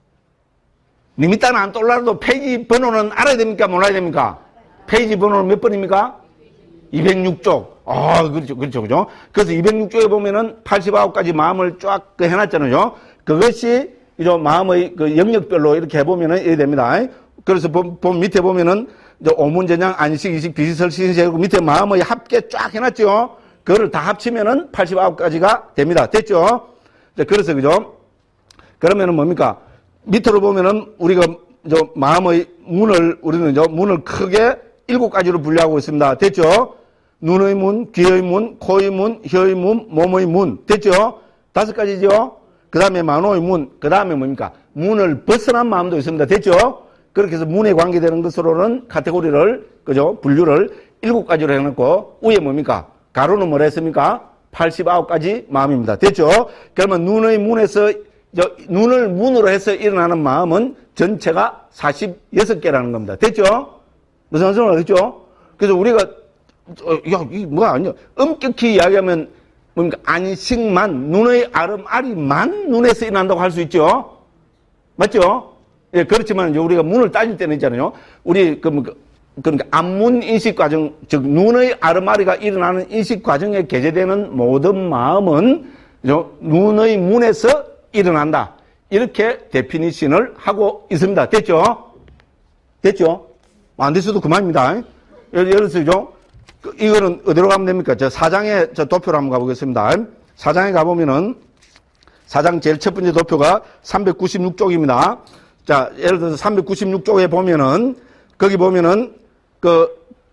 님 이따는 안 떠올라도 페이지 번호는 알아야 됩니까? 몰라야 됩니까? 페이지 번호는 몇 번입니까? 이백육 쪽. 아, 그렇죠, 그렇죠, 그죠? 그래서 이백육 쪽에 보면은 팔십구 가지 마음을 쫙 그 해놨잖아요. 그것이 이제 마음의 그 영역별로 이렇게 해보면은 이렇게 됩니다. 그래서 본, 본 밑에 보면은 이제 오문전향, 안식, 이식, 비시설, 신세고 밑에 마음의 합계 쫙 해놨죠. 그거를 다 합치면은 팔십구 가지가 됩니다. 됐죠? 그래서 그죠? 그러면은 뭡니까? 밑으로 보면은 우리가 저 마음의 문을 우리는 저 문을 크게 일곱 가지로 분류하고 있습니다. 됐죠? 눈의 문, 귀의 문, 코의 문, 혀의 문, 몸의 문. 됐죠? 다섯 가지죠? 그 다음에 만호의 문, 그 다음에 뭡니까? 문을 벗어난 마음도 있습니다. 됐죠? 그렇게 해서 문에 관계되는 것으로는 카테고리를, 그죠? 분류를 일곱 가지로 해놓고, 위에 뭡니까? 가로는 뭐라 했습니까? 팔십구 가지 마음입니다. 됐죠? 그러면 눈의 문에서, 저, 눈을 문으로 해서 일어나는 마음은 전체가 사십육 개라는 겁니다. 됐죠? 무슨 말씀을 하겠죠? 그래서 우리가, 어, 야, 이게 뭐가 아니야. 엄격히 이야기하면, 뭡니까? 안식만, 눈의 아름아리만 눈에서 일어난다고 할 수 있죠? 맞죠? 예, 그렇지만 이제 우리가 문을 따질 때는 있잖아요. 우리, 그, 뭐, 그러니까 안문 인식 과정, 즉, 눈의 아름아리가 일어나는 인식 과정에 게재되는 모든 마음은 눈의 문에서 일어난다. 이렇게 데피니션을 하고 있습니다. 됐죠? 됐죠? 안 됐어도 그만입니다. 예를 들어서, 이거는 어디로 가면 됩니까? 저 사장의 저 도표로 한번 가보겠습니다. 사장에 가보면은, 사장 제일 첫 번째 도표가 삼백구십육 쪽입니다. 자, 예를 들어서 삼백구십육 쪽에 보면은, 거기 보면은, 그,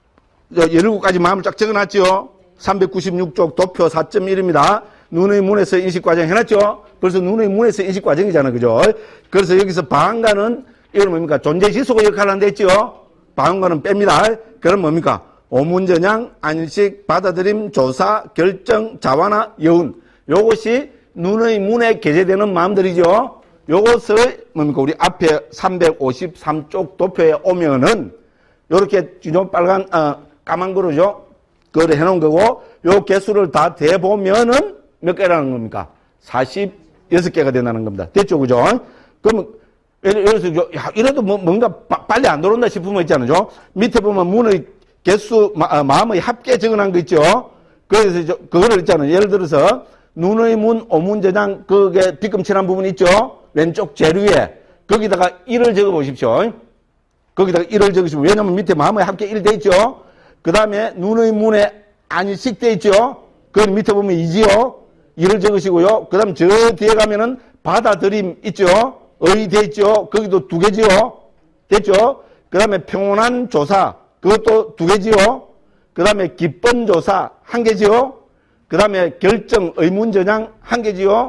열일곱 가지 마음을 쫙 적어놨죠? 삼백구십육 쪽 도표 사 점 일입니다. 눈의 문에서 인식과정 해놨죠? 벌써 눈의 문에서 인식과정이잖아요. 그죠? 그래서 여기서 방안가는, 이건 뭡니까? 존재지수가 역할을 한다 했죠? 방안가는 뺍니다. 그럼 뭡니까? 오문전향, 안식, 받아들임, 조사, 결정, 자완화, 여운. 요것이 눈의 문에 게재되는 마음들이죠. 요것을 뭡니까? 우리 앞에 삼백오십삼 쪽 도표에 오면은 요렇게 요 빨간 어, 까만 거로죠. 그걸 해놓은 거고 요 개수를 다 대보면은 몇 개라는 겁니까? 사십육 개가 된다는 겁니다. 됐죠, 그죠? 그러면 예를 들어서 야, 이래도 뭐, 뭔가 빠, 빨리 안 들어온다 싶으면 있잖아요. 밑에 보면 문의 개수 마, 마음의 합계 적어놓은 거 있죠. 그래서 저, 그거를 있잖아요. 예를 들어서 눈의 문, 오문저장 그게 빗금칠한 부분 있죠. 왼쪽 제일 위에 거기다가 일을 적어 보십시오. 거기다가 일을 적으시면 왜냐면 밑에 마음의 합계 일 돼 있죠. 그 다음에 눈의 문에 안식 돼 있죠. 그 밑에 보면 이지요. 일을 적으시고요. 그 다음 저 뒤에 가면은 받아들임 있죠. 의 돼 있죠. 거기도 두 개지요. 됐죠. 그 다음에 평온한 조사 그것도 두 개지요. 그 다음에 기쁜 조사 한 개지요. 그 다음에 결정 의문전향 한 개지요.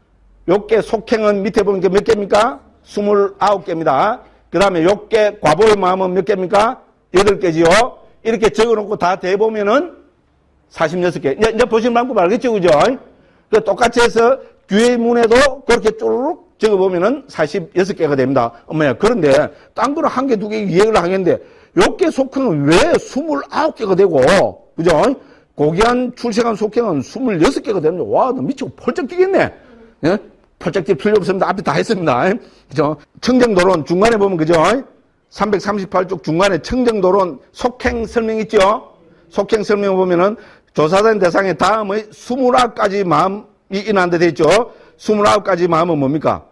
요게 속행은 밑에 보면 몇 개입니까? 스물아홉 개입니다. 그 다음에 요게 과보의 마음은 몇 개입니까? 여덟 개지요. 이렇게 적어놓고 다 대보면은 사십육 개. 이제, 이제 보시는 방법 알겠죠? 그죠? 그 똑같이 해서 귀의 문에도 그렇게 쪼르륵 적어보면은 사십육 개가 됩니다. 엄마야. 그런데 딴 거는 한 개, 두 개 이해를 하겠는데 요게 속행은 왜 스물아홉 개가 되고, 그죠? 고귀한 출생한 속행은 스물여섯 개가 됩니다. 와, 너 미치고 펄쩍 뛰겠네. 예? 펄쩍 뛸 필요 없습니다. 앞에 다 했습니다. 그죠? 청정도론 중간에 보면, 그죠? 삼백삼십팔 쪽 중간에 청정도론 속행 설명 있죠? 속행 설명 보면은 조사된 대상의 다음의 스물아홉 가지 마음이 인한데 돼 있죠? 스물아홉 가지 마음은 뭡니까?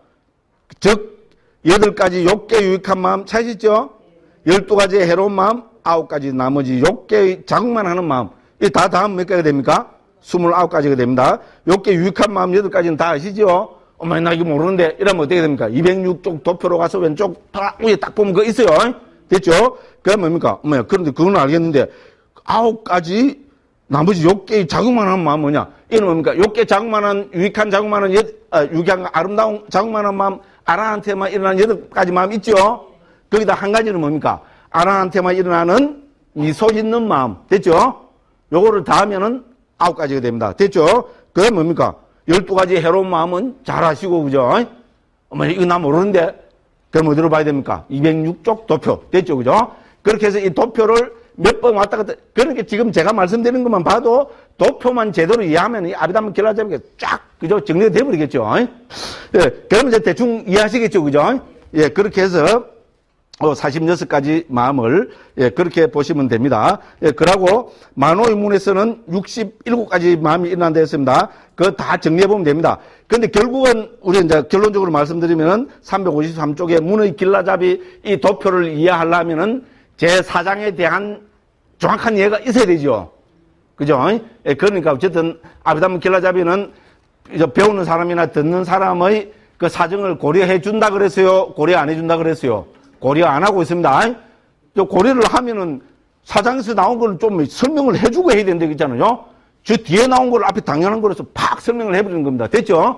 즉, 여덟 가지 욕계 유익한 마음 찾으시죠? 열두 가지의 해로운 마음, 아홉 가지 나머지 욕계의 자극만 하는 마음. 이 다 다음 몇 개가 됩니까? 스물아홉 가지가 됩니다. 욕계 유익한 마음 여덟 가지는 다 아시죠? 엄마, 나 이거 모르는데. 이러면 어떻게 됩니까? 이백육 쪽 도표로 가서 왼쪽 위에 딱 보면 그거 있어요. 됐죠? 그게 뭡니까? 엄마야, 그런데 그건 알겠는데, 아홉 가지 나머지 욕계의 자극만 하는 마음 뭐냐? 이건 뭡니까? 욕계 자극만 하는, 유익한 자극만 하는, 아, 유익한 아름다운 자극만 하는 마음, 아라한테만 일어나는 여덟 가지 마음 있죠? 거기다 한 가지는 뭡니까? 아라한테만 일어나는 미소 짓는 마음. 됐죠? 요거를 다 하면은 아홉 가지가 됩니다. 됐죠? 그게 뭡니까? 열두 가지 해로운 마음은 잘 아시고, 그죠? 어머, 이거 나 모르는데. 그럼 어디로 봐야 됩니까? 이백육 쪽 도표. 됐죠? 그죠? 그렇게 해서 이 도표를 몇 번 왔다 갔다. 그러니까 지금 제가 말씀드리는 것만 봐도 도표만 제대로 이해하면 이 아비담 결라잡이가 쫙, 그죠? 정리가 돼버리겠죠? 예. 그러면 이제 대충 이해하시겠죠? 그죠? 예. 그렇게 해서 어, 사십육 가지 마음을, 예, 그렇게 보시면 됩니다. 예, 그러고, 만호의 문에서는 육십칠 가지 마음이 일어난다 했습니다. 그거 다 정리해보면 됩니다. 근데 결국은, 우리 이제 결론적으로 말씀드리면은, 삼백오십삼 쪽에 문의 길라잡이 이 도표를 이해하려면은, 제사 장에 대한 정확한 이해가 있어야 되죠. 그죠? 예, 그러니까 어쨌든, 아비담 길라잡이는 배우는 사람이나 듣는 사람의 그 사정을 고려해 준다 그랬어요? 고려 안 해준다 그랬어요? 고려 안 하고 있습니다. 고려를 하면은 사장에서 나온 걸 좀 설명을 해주고 해야 된다, 있잖아요. 저 뒤에 나온 걸 앞에 당연한 거라서 팍 설명을 해버리는 겁니다. 됐죠?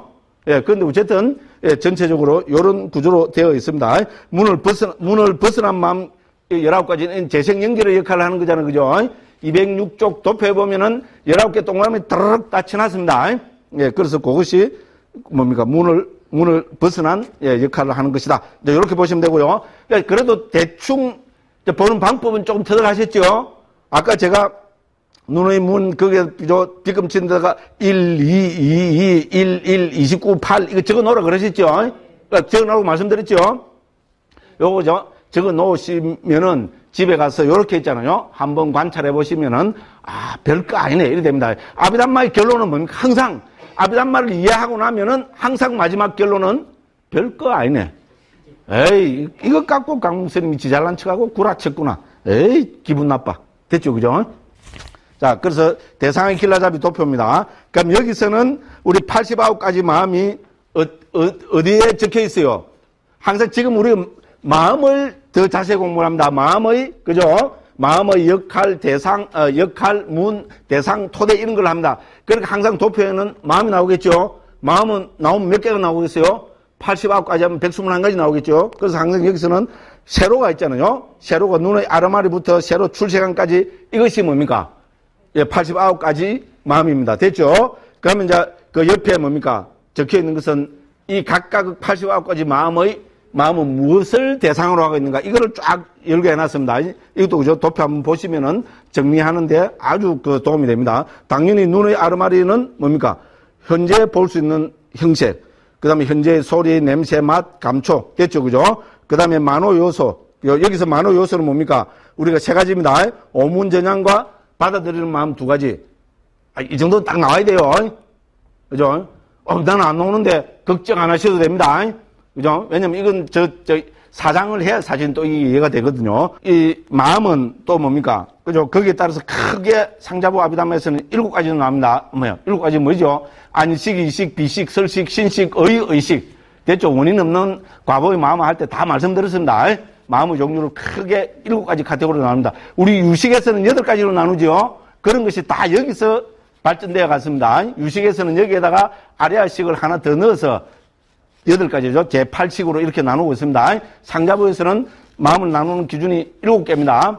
예, 그런데 어쨌든, 예, 전체적으로 이런 구조로 되어 있습니다. 문을 벗어, 문을 벗어난 마음 열아홉 가지는 재생 연결의 역할을 하는 거잖아요. 그죠? 이백육 쪽 도표에 보면은 열아홉 개 동그라미 드르륵 다 쳐놨습니다. 예, 그래서 그것이 뭡니까? 문을, 문을 벗어난, 예, 역할을 하는 것이다. 이렇게 보시면 되고요. 그래도 대충 보는 방법은 조금 들어가셨죠? 아까 제가 눈의 문, 거기에, 저, 뒤꿈치는 데다가 일, 이, 이, 이, 일, 일, 이십구, 팔, 이거 적어 놓으라 그러셨죠? 그러니까 적어 놓으라고 말씀드렸죠? 요거, 저, 적어 놓으시면은 집에 가서 요렇게 있잖아요. 한번 관찰해 보시면은, 아, 별거 아니네. 이래 됩니다. 아비담마의 결론은 뭡니까? 항상, 아비담마를 이해하고 나면은 항상 마지막 결론은 별거 아니네. 에이, 이거 갖고 강목스님이 지 잘난 척하고 구라쳤구나. 에이, 기분 나빠. 됐죠? 그죠? 자, 그래서 대상의 길라잡이 도표입니다. 그럼 여기서는 우리 팔십구 가지 마음이 어, 어, 어디에 적혀 있어요? 항상 지금 우리 마음을 더 자세히 공부를 합니다. 마음의, 그죠? 마음의 역할, 대상, 어, 역할, 문, 대상, 토대 이런 걸 합니다. 그러니까 항상 도표에는 마음이 나오겠죠? 마음은 나오면 몇 개가 나오겠어요? 팔십구 가지 하면 백이십일 가지 나오겠죠? 그래서 항상 여기서는 세로가 있잖아요? 세로가 눈의 아르마리부터 세로 출세관까지 이것이 뭡니까? 예, 팔십구 가지 마음입니다. 됐죠? 그러면 이제 그 옆에 뭡니까? 적혀 있는 것은 이 각각 팔십구 가지 마음의, 마음은 무엇을 대상으로 하고 있는가? 이거를 쫙 열게 해놨습니다. 이것도 그죠? 도표 한번 보시면은 정리하는데 아주 그 도움이 됩니다. 당연히 눈의 아르마리는 뭡니까? 현재 볼 수 있는 형색. 그 다음에 현재 소리, 냄새, 맛, 감촉. 됐죠? 그죠? 그 다음에 만호 요소. 여기서 만호 요소는 뭡니까? 우리가 세 가지입니다. 오문전향과 받아들이는 마음 두 가지. 아, 이 정도 딱 나와야 돼요. 그죠? 어, 나는 안 나오는데 걱정 안 하셔도 됩니다. 그죠? 왜냐면 이건 저, 저, 사장을 해야 사실 또 이게 이해가 되거든요. 이 마음은 또 뭡니까? 그죠? 거기에 따라서 크게 상자부 아비담에서는 일곱 가지로 나옵니다. 뭐야? 일곱 가지 뭐죠? 안식, 이식, 비식, 설식, 신식, 의, 의식. 됐죠? 원인 없는 과거의 마음을 할 때 다 말씀드렸습니다. 마음의 종류를 크게 일곱 가지 카테고리로 나눕니다. 우리 유식에서는 여덟 가지로 나누죠. 그런 것이 다 여기서 발전되어 갔습니다. 유식에서는 여기에다가 아레아식을 하나 더 넣어서 여덟 가지죠. 제팔 식으로 이렇게 나누고 있습니다. 상자부에서는 마음을 나누는 기준이 일곱 개입니다.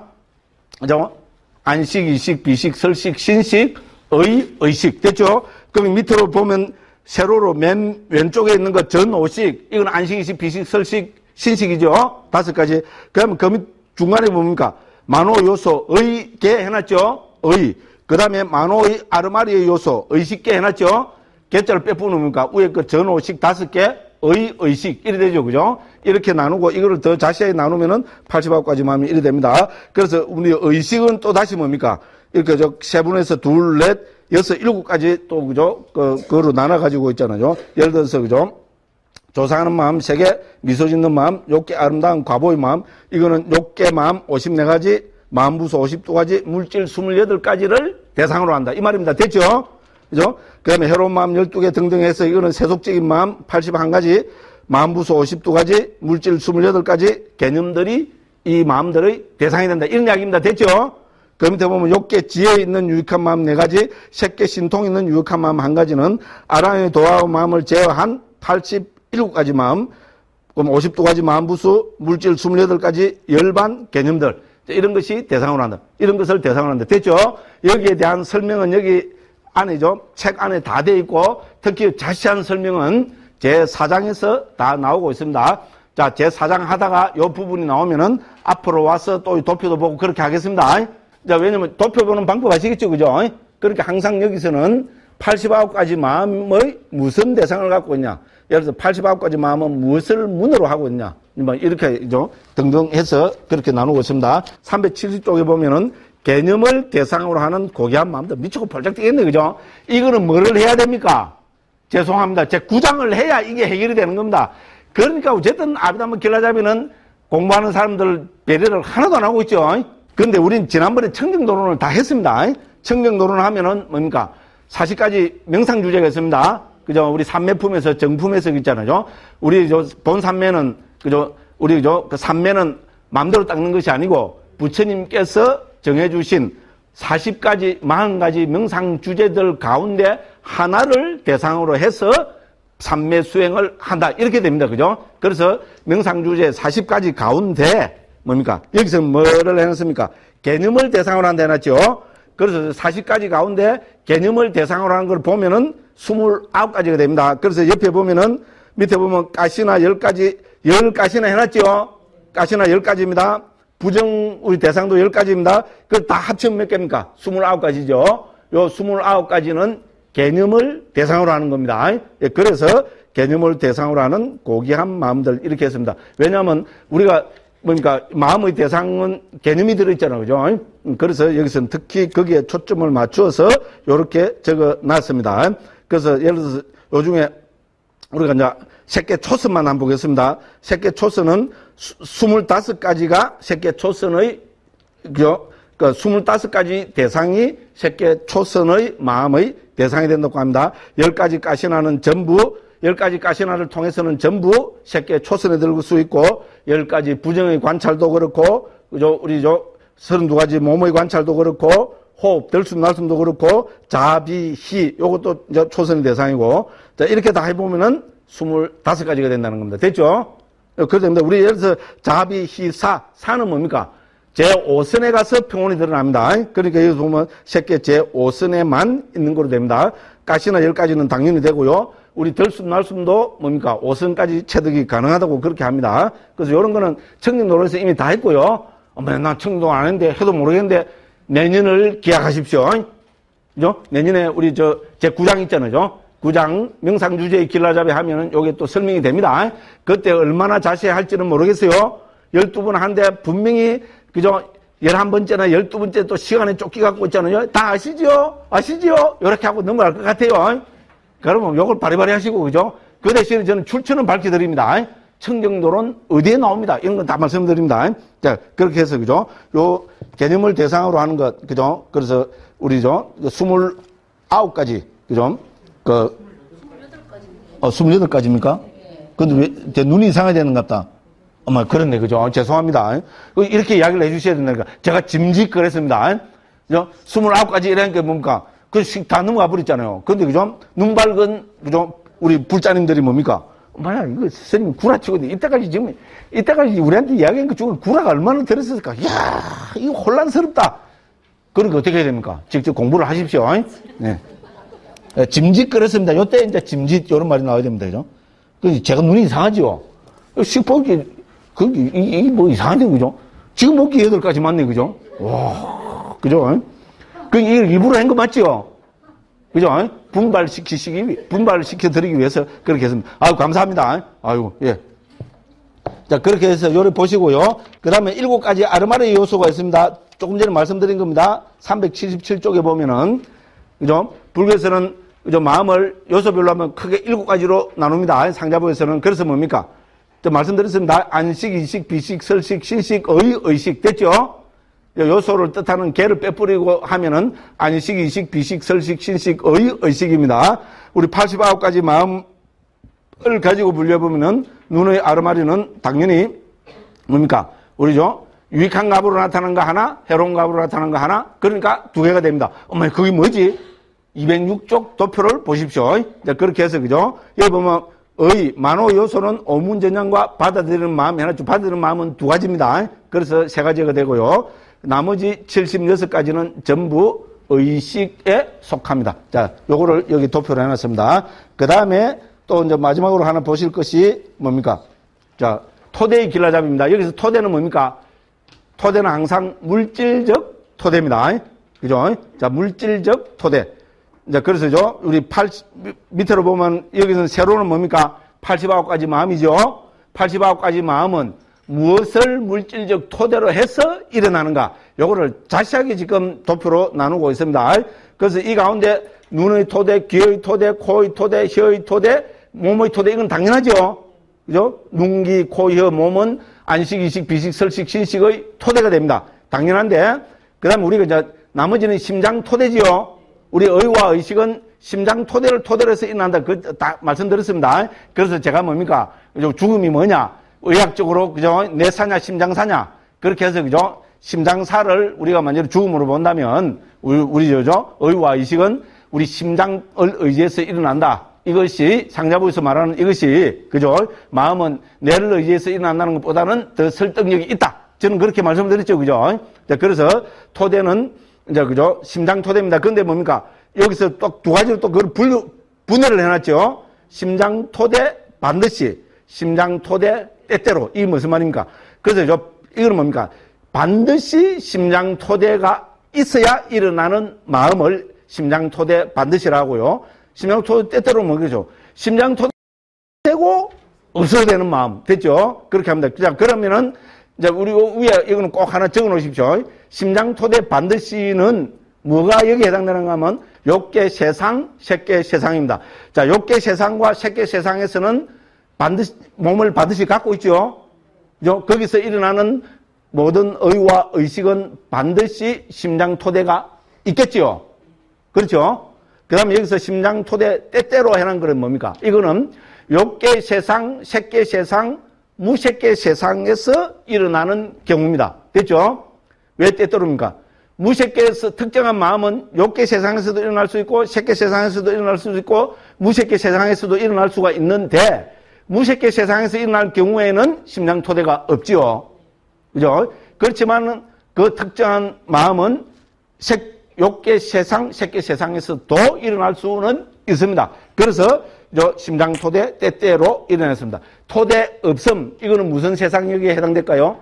그죠? 안식, 이식, 비식, 설식, 신식, 의, 의식. 됐죠? 그럼 밑으로 보면 세로로 맨 왼쪽에 있는 거 전오식. 이건 안식, 이식, 비식, 설식, 신식이죠. 다섯 가지. 그러면 그 밑 중간에 뭡니까? 만호 요소, 의계 해놨죠? 의. 그 다음에 만호의 아르마리의 요소, 의식계 해놨죠? 개자를 빼부으니까 위에 그 전오식 다섯 개, 의, 의식. 이래 되죠. 그죠? 이렇게 나누고 이거를 더 자세히 나누면은 팔십구 가지 마음이 이래 됩니다. 그래서 우리 의식은 또 다시 뭡니까? 이렇게 저 세 분에서 둘, 넷, 여섯, 일곱 가지 또 그죠? 그, 그거로 나눠가지고 있잖아요. 예를 들어서 그죠? 조사하는 마음 세 개, 미소 짓는 마음, 욕계 아름다운 과보의 마음, 이거는 욕계 마음 오십사 가지, 마음부소 오십이 가지, 물질 이십팔 가지를 대상으로 한다. 이 말입니다. 됐죠? 그죠? 그 다음에 해로운 마음 열두 개 등등 해서 이거는 세속적인 마음 팔십일 가지, 마음부소 오십이 가지, 물질 이십팔 가지 개념들이 이 마음들의 대상이 된다. 이런 이야기입니다. 됐죠? 그 밑에 보면 욕계 지혜에 있는 유익한 마음 네 가지, 색계 신통에 있는 유익한 마음 한 가지는 아랑의 도화의 마음을 제어한 팔십칠 가지 마음, 그럼 오십이 가지 마음부수, 물질 이십팔 가지 열반 개념들. 이런 것이 대상으로 한다. 이런 것을 대상으로 한다. 됐죠? 여기에 대한 설명은 여기 안에죠. 책 안에 다 되어 있고, 특히 자세한 설명은 제사 장에서 다 나오고 있습니다. 자, 제사 장 하다가 이 부분이 나오면은 앞으로 와서 또 도표도 보고 그렇게 하겠습니다. 자, 왜냐면 도표 보는 방법 아시겠죠? 그죠? 그렇게 항상 여기서는 팔십구 가지 마음의 무슨 대상을 갖고 있냐. 예를 들어서 팔십구 가지 마음은 무엇을 문으로 하고 있냐. 뭐 이렇게 죠 등등 해서 그렇게 나누고 있습니다. 삼백칠십 쪽에 보면은 개념을 대상으로 하는 고귀한 마음도 미치고 펄쩍 뛰겠네. 그죠? 이거는 뭐를 해야 됩니까? 죄송합니다. 제 구 장을 해야 이게 해결이 되는 겁니다. 그러니까 어쨌든 아비담마 길라잡이는 공부하는 사람들 배려를 하나도 안 하고 있죠. 그런데 우린 지난번에 청정도론을 다 했습니다. 청정도론을 하면은 뭡니까? 사십 가지 명상 주제가 있습니다. 그죠? 우리 삼매품에서 정품에서 있잖아요. 우리 저 본 삼매는 그죠? 우리 저 그 삼매는 마음대로 닦는 것이 아니고 부처님께서 정해주신 사십 가지, 사십 가지 명상 주제들 가운데 하나를 대상으로 해서 삼매 수행을 한다. 이렇게 됩니다. 그죠? 그래서 명상주제 사십 가지 가운데 뭡니까? 여기서 뭐를 해놨습니까? 개념을 대상으로 한다 해놨죠? 그래서 사십 가지 가운데 개념을 대상으로 하는 걸 보면은 이십구 가지가 됩니다. 그래서 옆에 보면은 밑에 보면 가시나 열 가지, 열 가시나 해놨죠? 가시나 열 가지입니다. 부정 우리 대상도 열 가지입니다. 그걸 다 합치면 몇 개입니까? 이십구 가지죠. 요 이십구 가지는 개념을 대상으로 하는 겁니다. 예, 그래서 개념을 대상으로 하는 고귀한 마음들 이렇게 했습니다. 왜냐하면 우리가 뭡니까 마음의 대상은 개념이 들어있잖아요. 그죠? 그래서 여기서는 특히 거기에 초점을 맞추어서 이렇게 적어 놨습니다. 그래서 예를 들어서 요중에 우리가 이제 색계 초선만 한번 보겠습니다. 색계 초선은 이십오 가지가 색계 초선의 그죠? 그 이십오 가지 대상이 색계 초선의 마음의 대상이 된다고 합니다. 열 가지 가시나는 전부 열 가지 가시나를 통해서는 전부 색계 초선에 들어갈 수 있고 열 가지 부정의 관찰도 그렇고 그죠? 우리 저 서른두 가지 몸의 관찰도 그렇고 호흡, 들숨, 날숨도 그렇고 자비, 희 요것도 이제 초선의 대상이고 자 이렇게 다 해보면은 이십오 가지가 된다는 겁니다. 됐죠? 그렇습니다. 우리 예를 들어서 자비, 희, 사 사는 뭡니까? 제오 선에 가서 평온이 드러납니다. 그러니까 여기 보면 색계 제오 선에만 있는 거로 됩니다. 가시나 열 가지는 당연히 되고요. 우리 들숨, 날숨도 뭡니까? 오 선까지 체득이 가능하다고 그렇게 합니다. 그래서 이런 거는 청정 노릇에서 이미 다 했고요. 어머, 난 청정 안 했는데, 해도 모르겠는데, 내년을 기약하십시오. 그죠? 내년에 우리 저, 제 구 장 있잖아요. 구 장 명상주제의 길라잡이 하면은 요게 또 설명이 됩니다. 그때 얼마나 자세히 할지는 모르겠어요. 열두 번 한데 분명히, 그죠? 열한 번째나 열두 번째 또 시간에 쫓기갖고 있잖아요. 다 아시죠? 아시죠? 요렇게 하고 넘어갈 것 같아요. 그러면 요걸 바리바리 하시고, 그죠? 그 대신에 저는 출처는 밝혀드립니다. 청정도론 어디에 나옵니다. 이런 건 다 말씀드립니다. 자, 그렇게 해서, 그죠? 요 개념을 대상으로 하는 것, 그죠? 그래서 우리 저, 이십구 가지, 그죠? 그, 어, 이십팔 가지입니까? 근데 왜, 제 눈이 이상하게 되는 것 같다. 어머, 그렇네, 그죠? 죄송합니다. 이렇게 이야기를 해주셔야 된다니까. 제가 짐짓 그랬습니다. 그죠? 이십구 가지 이라는 게 뭡니까? 그 다 넘어가 버렸잖아요. 근데, 그죠? 눈 밝은, 그죠? 우리 불자님들이 뭡니까? 뭐야, 이거 스님 구라 치거든. 이때까지 지금, 이때까지 우리한테 이야기한 것 중에 구라가 얼마나 들었을까? 이야, 이거 혼란스럽다. 그러니까 어떻게 해야 됩니까? 직접 공부를 하십시오. 네. 짐짓 그랬습니다. 요때 이제 짐짓, 요런 말이 나와야 됩니다. 그죠? 그 제가 눈이 이상하죠? 식복이, 그, 이, 이, 뭐 이상한데, 그죠? 지금 먹기 여덟 가지 맞네, 그죠? 와, 그죠? 그, 이걸 일부러 한 거 맞죠? 그죠? 분발시키시기, 위 분발시켜드리기 위해서 그렇게 했습니다. 아유, 감사합니다. 아유, 예. 자, 그렇게 해서 요래 보시고요. 그 다음에 일곱 가지 아르마르의 요소가 있습니다. 조금 전에 말씀드린 겁니다. 삼백칠십칠 쪽에 보면은, 그죠? 불교에서는, 그죠? 마음을 요소별로 하면 크게 일곱 가지로 나눕니다. 상자부에서는. 그래서 뭡니까? 또 말씀드렸습니다. 안식, 이식, 비식, 설식, 신식, 의, 의식. 됐죠? 요소를 뜻하는 개를 빼뿌리고 하면은 안식, 이식, 비식, 설식, 신식, 의, 의식입니다. 우리 팔십구 가지 마음을 가지고 불려보면은 눈의 아르마리는 당연히 뭡니까? 우리죠? 유익한 값으로 나타나는 거 하나, 해로운 값으로 나타나는 거 하나, 그러니까 두 개가 됩니다. 어머, 그게 뭐지? 이백육 쪽 도표를 보십시오. 자, 그렇게 해서, 그죠? 여기 보면 의, 만호 요소는 오문전향과 받아들이는 마음, 하나, 받아들이는 마음은 두 가지입니다. 그래서 세 가지가 되고요. 나머지 칠십육 가지는 전부 의식에 속합니다. 자, 요거를 여기 도표를 해놨습니다. 그 다음에 또 이제 마지막으로 하나 보실 것이 뭡니까? 자, 토대의 길라잡이입니다. 여기서 토대는 뭡니까? 토대는 항상 물질적 토대입니다. 그죠? 자, 물질적 토대. 자, 그래서죠, 우리 팔, 밑으로 보면 여기서는 세로는 뭡니까? 팔십구 가지 마음이죠? 팔십구 가지 마음은 무엇을 물질적 토대로 해서 일어나는가? 요거를 자세하게 지금 도표로 나누고 있습니다. 그래서 이 가운데 눈의 토대, 귀의 토대, 코의 토대, 혀의 토대, 몸의 토대, 이건 당연하죠? 그죠? 눈, 귀, 코, 혀, 몸은 안식, 이식, 비식, 설식, 신식의 토대가 됩니다. 당연한데, 그 다음에 우리가 이제 나머지는 심장 토대지요? 우리 의와 의식은 심장 토대를 토대로 해서 일어난다. 그, 다 말씀드렸습니다. 그래서 제가 뭡니까? 죽음이 뭐냐? 의학적으로, 그죠? 내 사냐, 심장사냐? 그렇게 해서, 그죠? 심장사를 우리가 만약에 죽음으로 본다면, 우리, 우리, 죠 의와 의식은 우리 심장을 의지해서 일어난다. 이것이 상자부에서 말하는 이것이 그죠? 마음은 뇌를 의지해서 일어난다는 것보다는 더 설득력이 있다. 저는 그렇게 말씀드렸죠, 그죠? 자, 그래서 토대는 이제 그죠? 심장 토대입니다. 그런데 뭡니까? 여기서 또 두 가지로 또 그걸 분류, 분해를 해놨죠. 심장 토대 반드시, 심장 토대 때때로. 이게 무슨 말입니까? 그래서 저 이거는 뭡니까? 반드시 심장 토대가 있어야 일어나는 마음을 심장 토대 반드시라고요. 심장 토대 때때로 뭐겠죠? 심장 토대 되고 없어야 되는 마음. 됐죠? 그렇게 합니다. 자, 그러면은 이제 우리 위에 이거는 꼭 하나 적어 놓으십시오. 심장 토대 반드시는 뭐가 여기에 해당되는가 하면 욕계 세상, 색계 세상입니다. 자, 욕계 세상과 색계 세상에서는 반드시 몸을 반드시 갖고 있죠. 거기서 일어나는 모든 의와 의식은 반드시 심장 토대가 있겠지요. 그렇죠? 그 다음에 여기서 심장 토대 때때로 해놓은 거는 뭡니까? 이거는 욕계 세상, 색계 세상, 무색계 세상에서 일어나는 경우입니다. 됐죠? 왜 때때로입니까? 무색계에서 특정한 마음은 욕계 세상에서도 일어날 수 있고 색계 세상에서도 일어날 수 있고 무색계 세상에서도 일어날 수가 있는데 무색계 세상에서 일어날 경우에는 심장 토대가 없지요. 그죠? 그렇지만 그 특정한 마음은 색, 욕계 세상, 색계 세상에서도 일어날 수는 있습니다. 그래서 저 심장 토대 때때로 일어났습니다. 토대 없음, 이거는 무슨 세상 여기에 해당될까요?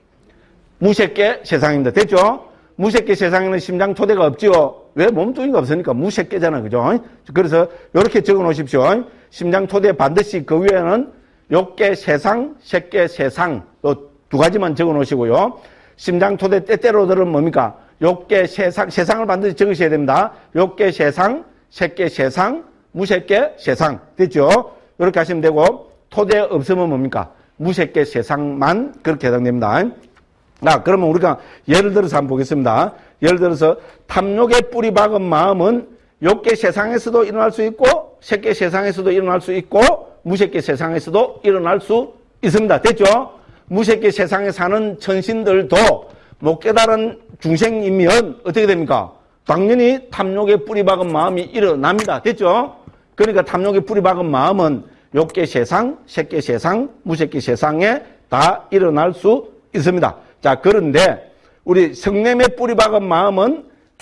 무색계 세상입니다. 됐죠? 무색계 세상에는 심장 토대가 없지요. 왜? 몸뚱이가 없으니까 무색계잖아. 그죠? 그래서 이렇게 적어 놓으십시오. 심장 토대 반드시 그 위에는 욕계 세상, 색계 세상, 또 두 가지만 적어 놓으시고요. 심장 토대 때때로들은 뭡니까? 욕계 세상, 세상을 반드시 적으셔야 됩니다. 욕계 세상, 색계 세상, 무색계 세상. 됐죠? 이렇게 하시면 되고, 토대 없으면 뭡니까? 무색계 세상만 그렇게 해당됩니다. 자, 그러면 우리가 예를 들어서 한번 보겠습니다. 예를 들어서 탐욕의 뿌리 박은 마음은 욕계 세상에서도 일어날 수 있고, 색계 세상에서도 일어날 수 있고, 무색계 세상에서도 일어날 수 있습니다. 됐죠? 무색계 세상에 사는 천신들도 못 깨달은 중생이면 어떻게 됩니까? 당연히 탐욕의 뿌리 박은 마음이 일어납니다. 됐죠? 그러니까 탐욕의 뿌리 박은 마음은 욕계 세상, 색계 세상, 무색계 세상에 다 일어날 수 있습니다. 자, 그런데 우리 성냄의 뿌리 박은 마음은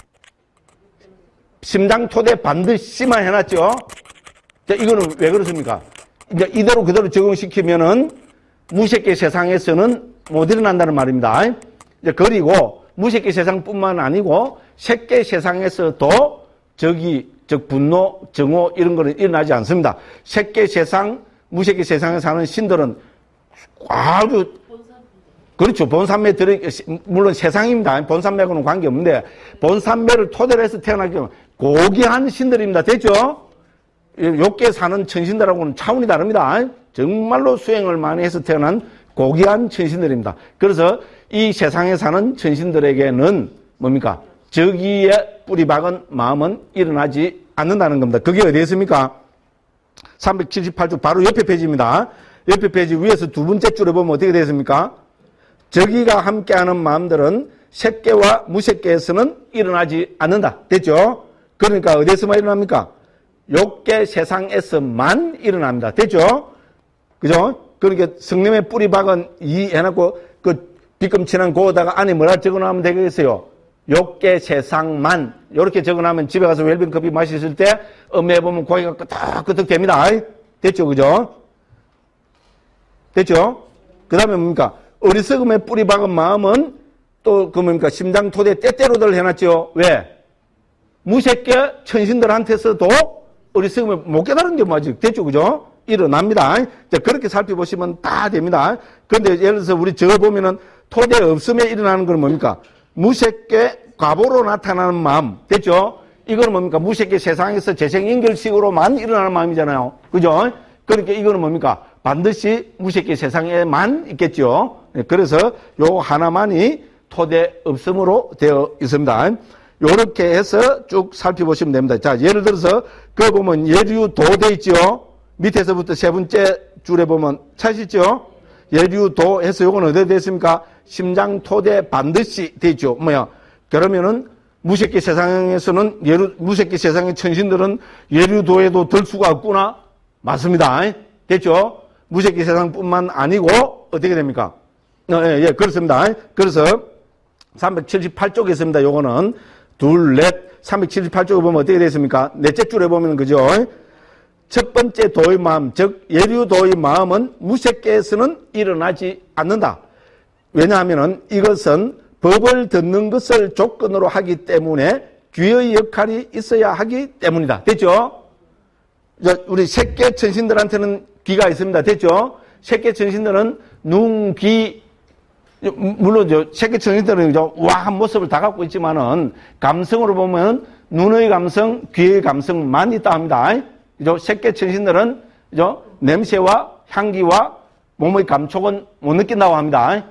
심장 토대 반드시만 해놨죠? 자, 이거는 왜 그렇습니까? 이제 이대로 그대로 적용시키면은 무색계 세상에서는 못 일어난다는 말입니다. 이제 그리고 무색계 세상뿐만 아니고 색계 세상에서도 적이, 즉 분노, 정오 이런 거는 일어나지 않습니다. 색계 세상, 무색계 세상에 사는 신들은 아주 그렇죠. 본산매 들어 물론 세상입니다. 본산매하고는 관계없는데 본산매를 토대로 해서 태어나기 때문에 고귀한 신들입니다. 됐죠? 욕계 사는 천신들하고는 차원이 다릅니다. 정말로 수행을 많이 해서 태어난 고귀한 천신들입니다. 그래서 이 세상에 사는 천신들에게는 뭡니까? 저기에 뿌리 박은 마음은 일어나지 않는다는 겁니다. 그게 어디에 있습니까? 삼백칠십팔 쪽 바로 옆에 페이지입니다. 옆에 페이지 위에서 두 번째 줄에 보면 어떻게 되어 있습니까? 저기가 함께하는 마음들은 색계와 무색계에서는 일어나지 않는다. 됐죠? 그러니까 어디에서만 일어납니까? 욕계 세상에서만 일어납니다. 됐죠? 그죠? 그러니까 성냄의 뿌리 박은 이 해놓고 그 비금친한 고에다가 안에 뭐라 적어놓으면 되겠어요? 욕계 세상만. 이렇게 적어놓으면 집에 가서 웰빙 커피 마셨을 때 음에 보면 고기가 끄덕끄덕 됩니다. 됐죠? 그죠? 됐죠? 그 다음에 뭡니까? 어리석음의 뿌리 박은 마음은 또 그 뭡니까? 심장 토대 때때로들 해놨죠? 왜? 무색계 천신들한테서도 어리석음을 못 깨달은 게 뭐지? 됐죠? 그죠? 일어납니다. 자, 그렇게 살펴보시면 다 됩니다. 그런데 예를 들어서 우리 저거 보면은 토대 없음에 일어나는 건 뭡니까? 무색계 과보로 나타나는 마음. 됐죠? 이거는 뭡니까? 무색계 세상에서 재생연결식으로만 일어나는 마음이잖아요. 그죠? 그러니까 이거는 뭡니까? 반드시 무색계 세상에만 있겠죠. 그래서 요 하나만이 토대 없음으로 되어 있습니다. 요렇게 해서 쭉 살펴보시면 됩니다. 자, 예를 들어서 그 보면 예류도 돼 있죠. 밑에서부터 세 번째 줄에 보면 찾으시죠? 예류도 해서 요건 어디에 되어 있습니까? 심장 토대 반드시 돼 있죠. 뭐야? 그러면은 무색계 세상에서는 예류, 무색계 세상의 천신들은 예류도에도 들 수가 없구나? 맞습니다. 됐죠? 무색계 세상뿐만 아니고, 어떻게 됩니까? 어, 예, 예, 그렇습니다. 그래서 삼백칠십팔 쪽에 있습니다. 요거는 둘, 넷, 삼백칠십팔 쪽에 보면 어떻게 되어 있습니까? 넷째 줄에 보면 그죠? 첫 번째 도의 마음, 즉 예류도의 마음은 무색계에서는 일어나지 않는다. 왜냐하면 이것은 법을 듣는 것을 조건으로 하기 때문에 귀의 역할이 있어야 하기 때문이다. 됐죠? 우리 색계 천신들한테는 귀가 있습니다. 됐죠? 색계 천신들은 눈, 귀, 물론 저 색계 천신들은 우아한 모습을 다 갖고 있지만은 감성으로 보면 눈의 감성, 귀의 감성만 있다 합니다. 그죠? 색계 천신들은 그죠? 냄새와 향기와 몸의 감촉은 못 느낀다고 합니다.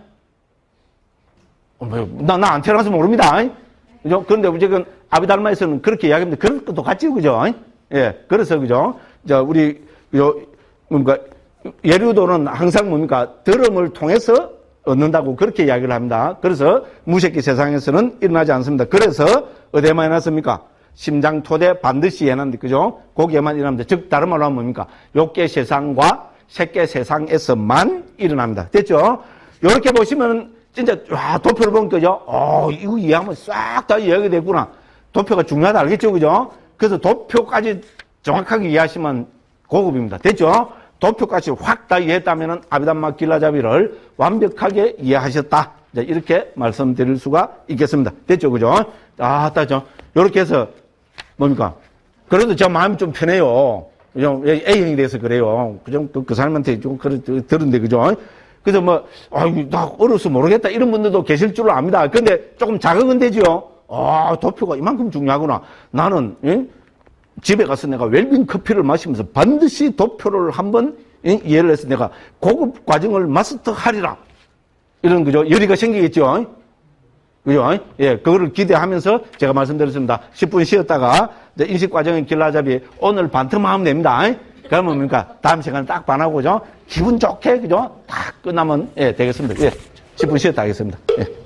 나, 나 안 태어나서 모릅니다. 그죠? 그런데 어쨌든 아비달마에서는 그렇게 이야기합니다. 그런 것도 같지, 그죠? 예. 그래서, 그죠? 저, 우리, 요, 뭡니까, 예류도는 항상 뭡니까, 들음을 통해서 얻는다고 그렇게 이야기를 합니다. 그래서 무색계 세상에서는 일어나지 않습니다. 그래서 어디에만 해놨습니까? 심장 토대 반드시 해놨는데, 그죠? 거기에만 일어납니다. 즉, 다른 말로 하면 뭡니까? 욕계 세상과 색계 세상에서만 일어납니다. 됐죠? 요렇게 보시면 진짜, 와, 도표를 보면, 그죠? 어, 이거 이해하면 싹 다 이해가 되구나. 도표가 중요하다, 알겠죠? 그죠? 그래서 도표까지 정확하게 이해하시면 고급입니다. 됐죠? 도표까지 확 다 이해했다면 아비담마 길라잡이를 완벽하게 이해하셨다. 이렇게 말씀드릴 수가 있겠습니다. 됐죠? 그죠? 아, 따죠? 요렇게 해서, 뭡니까? 그래도 저 마음이 좀 편해요. 그죠? A형이 돼서 그래요. 그죠? 그, 그 사람한테 좀, 그래, 들은데, 그죠? 그래서 뭐, 아이고, 나 어려서 모르겠다. 이런 분들도 계실 줄 압니다. 근데 조금 자극은 되죠? 아, 도표가 이만큼 중요하구나. 나는, 예? 집에 가서 내가 웰빙 커피를 마시면서 반드시 도표를 한번 예? 이해를 해서 내가 고급 과정을 마스터하리라. 이런, 그죠? 열의가 생기겠죠? 그죠? 예, 그거를 기대하면서 제가 말씀드렸습니다. 십 분 쉬었다가 인식 과정의 길라잡이 오늘 반틈 하면 됩니다. 그러면 뭡니까? 다음 시간에 딱 반하고죠. 기분 좋게, 그죠? 딱 끝나면, 예, 되겠습니다. 예, 십 분 쉬었다 하겠습니다. 예.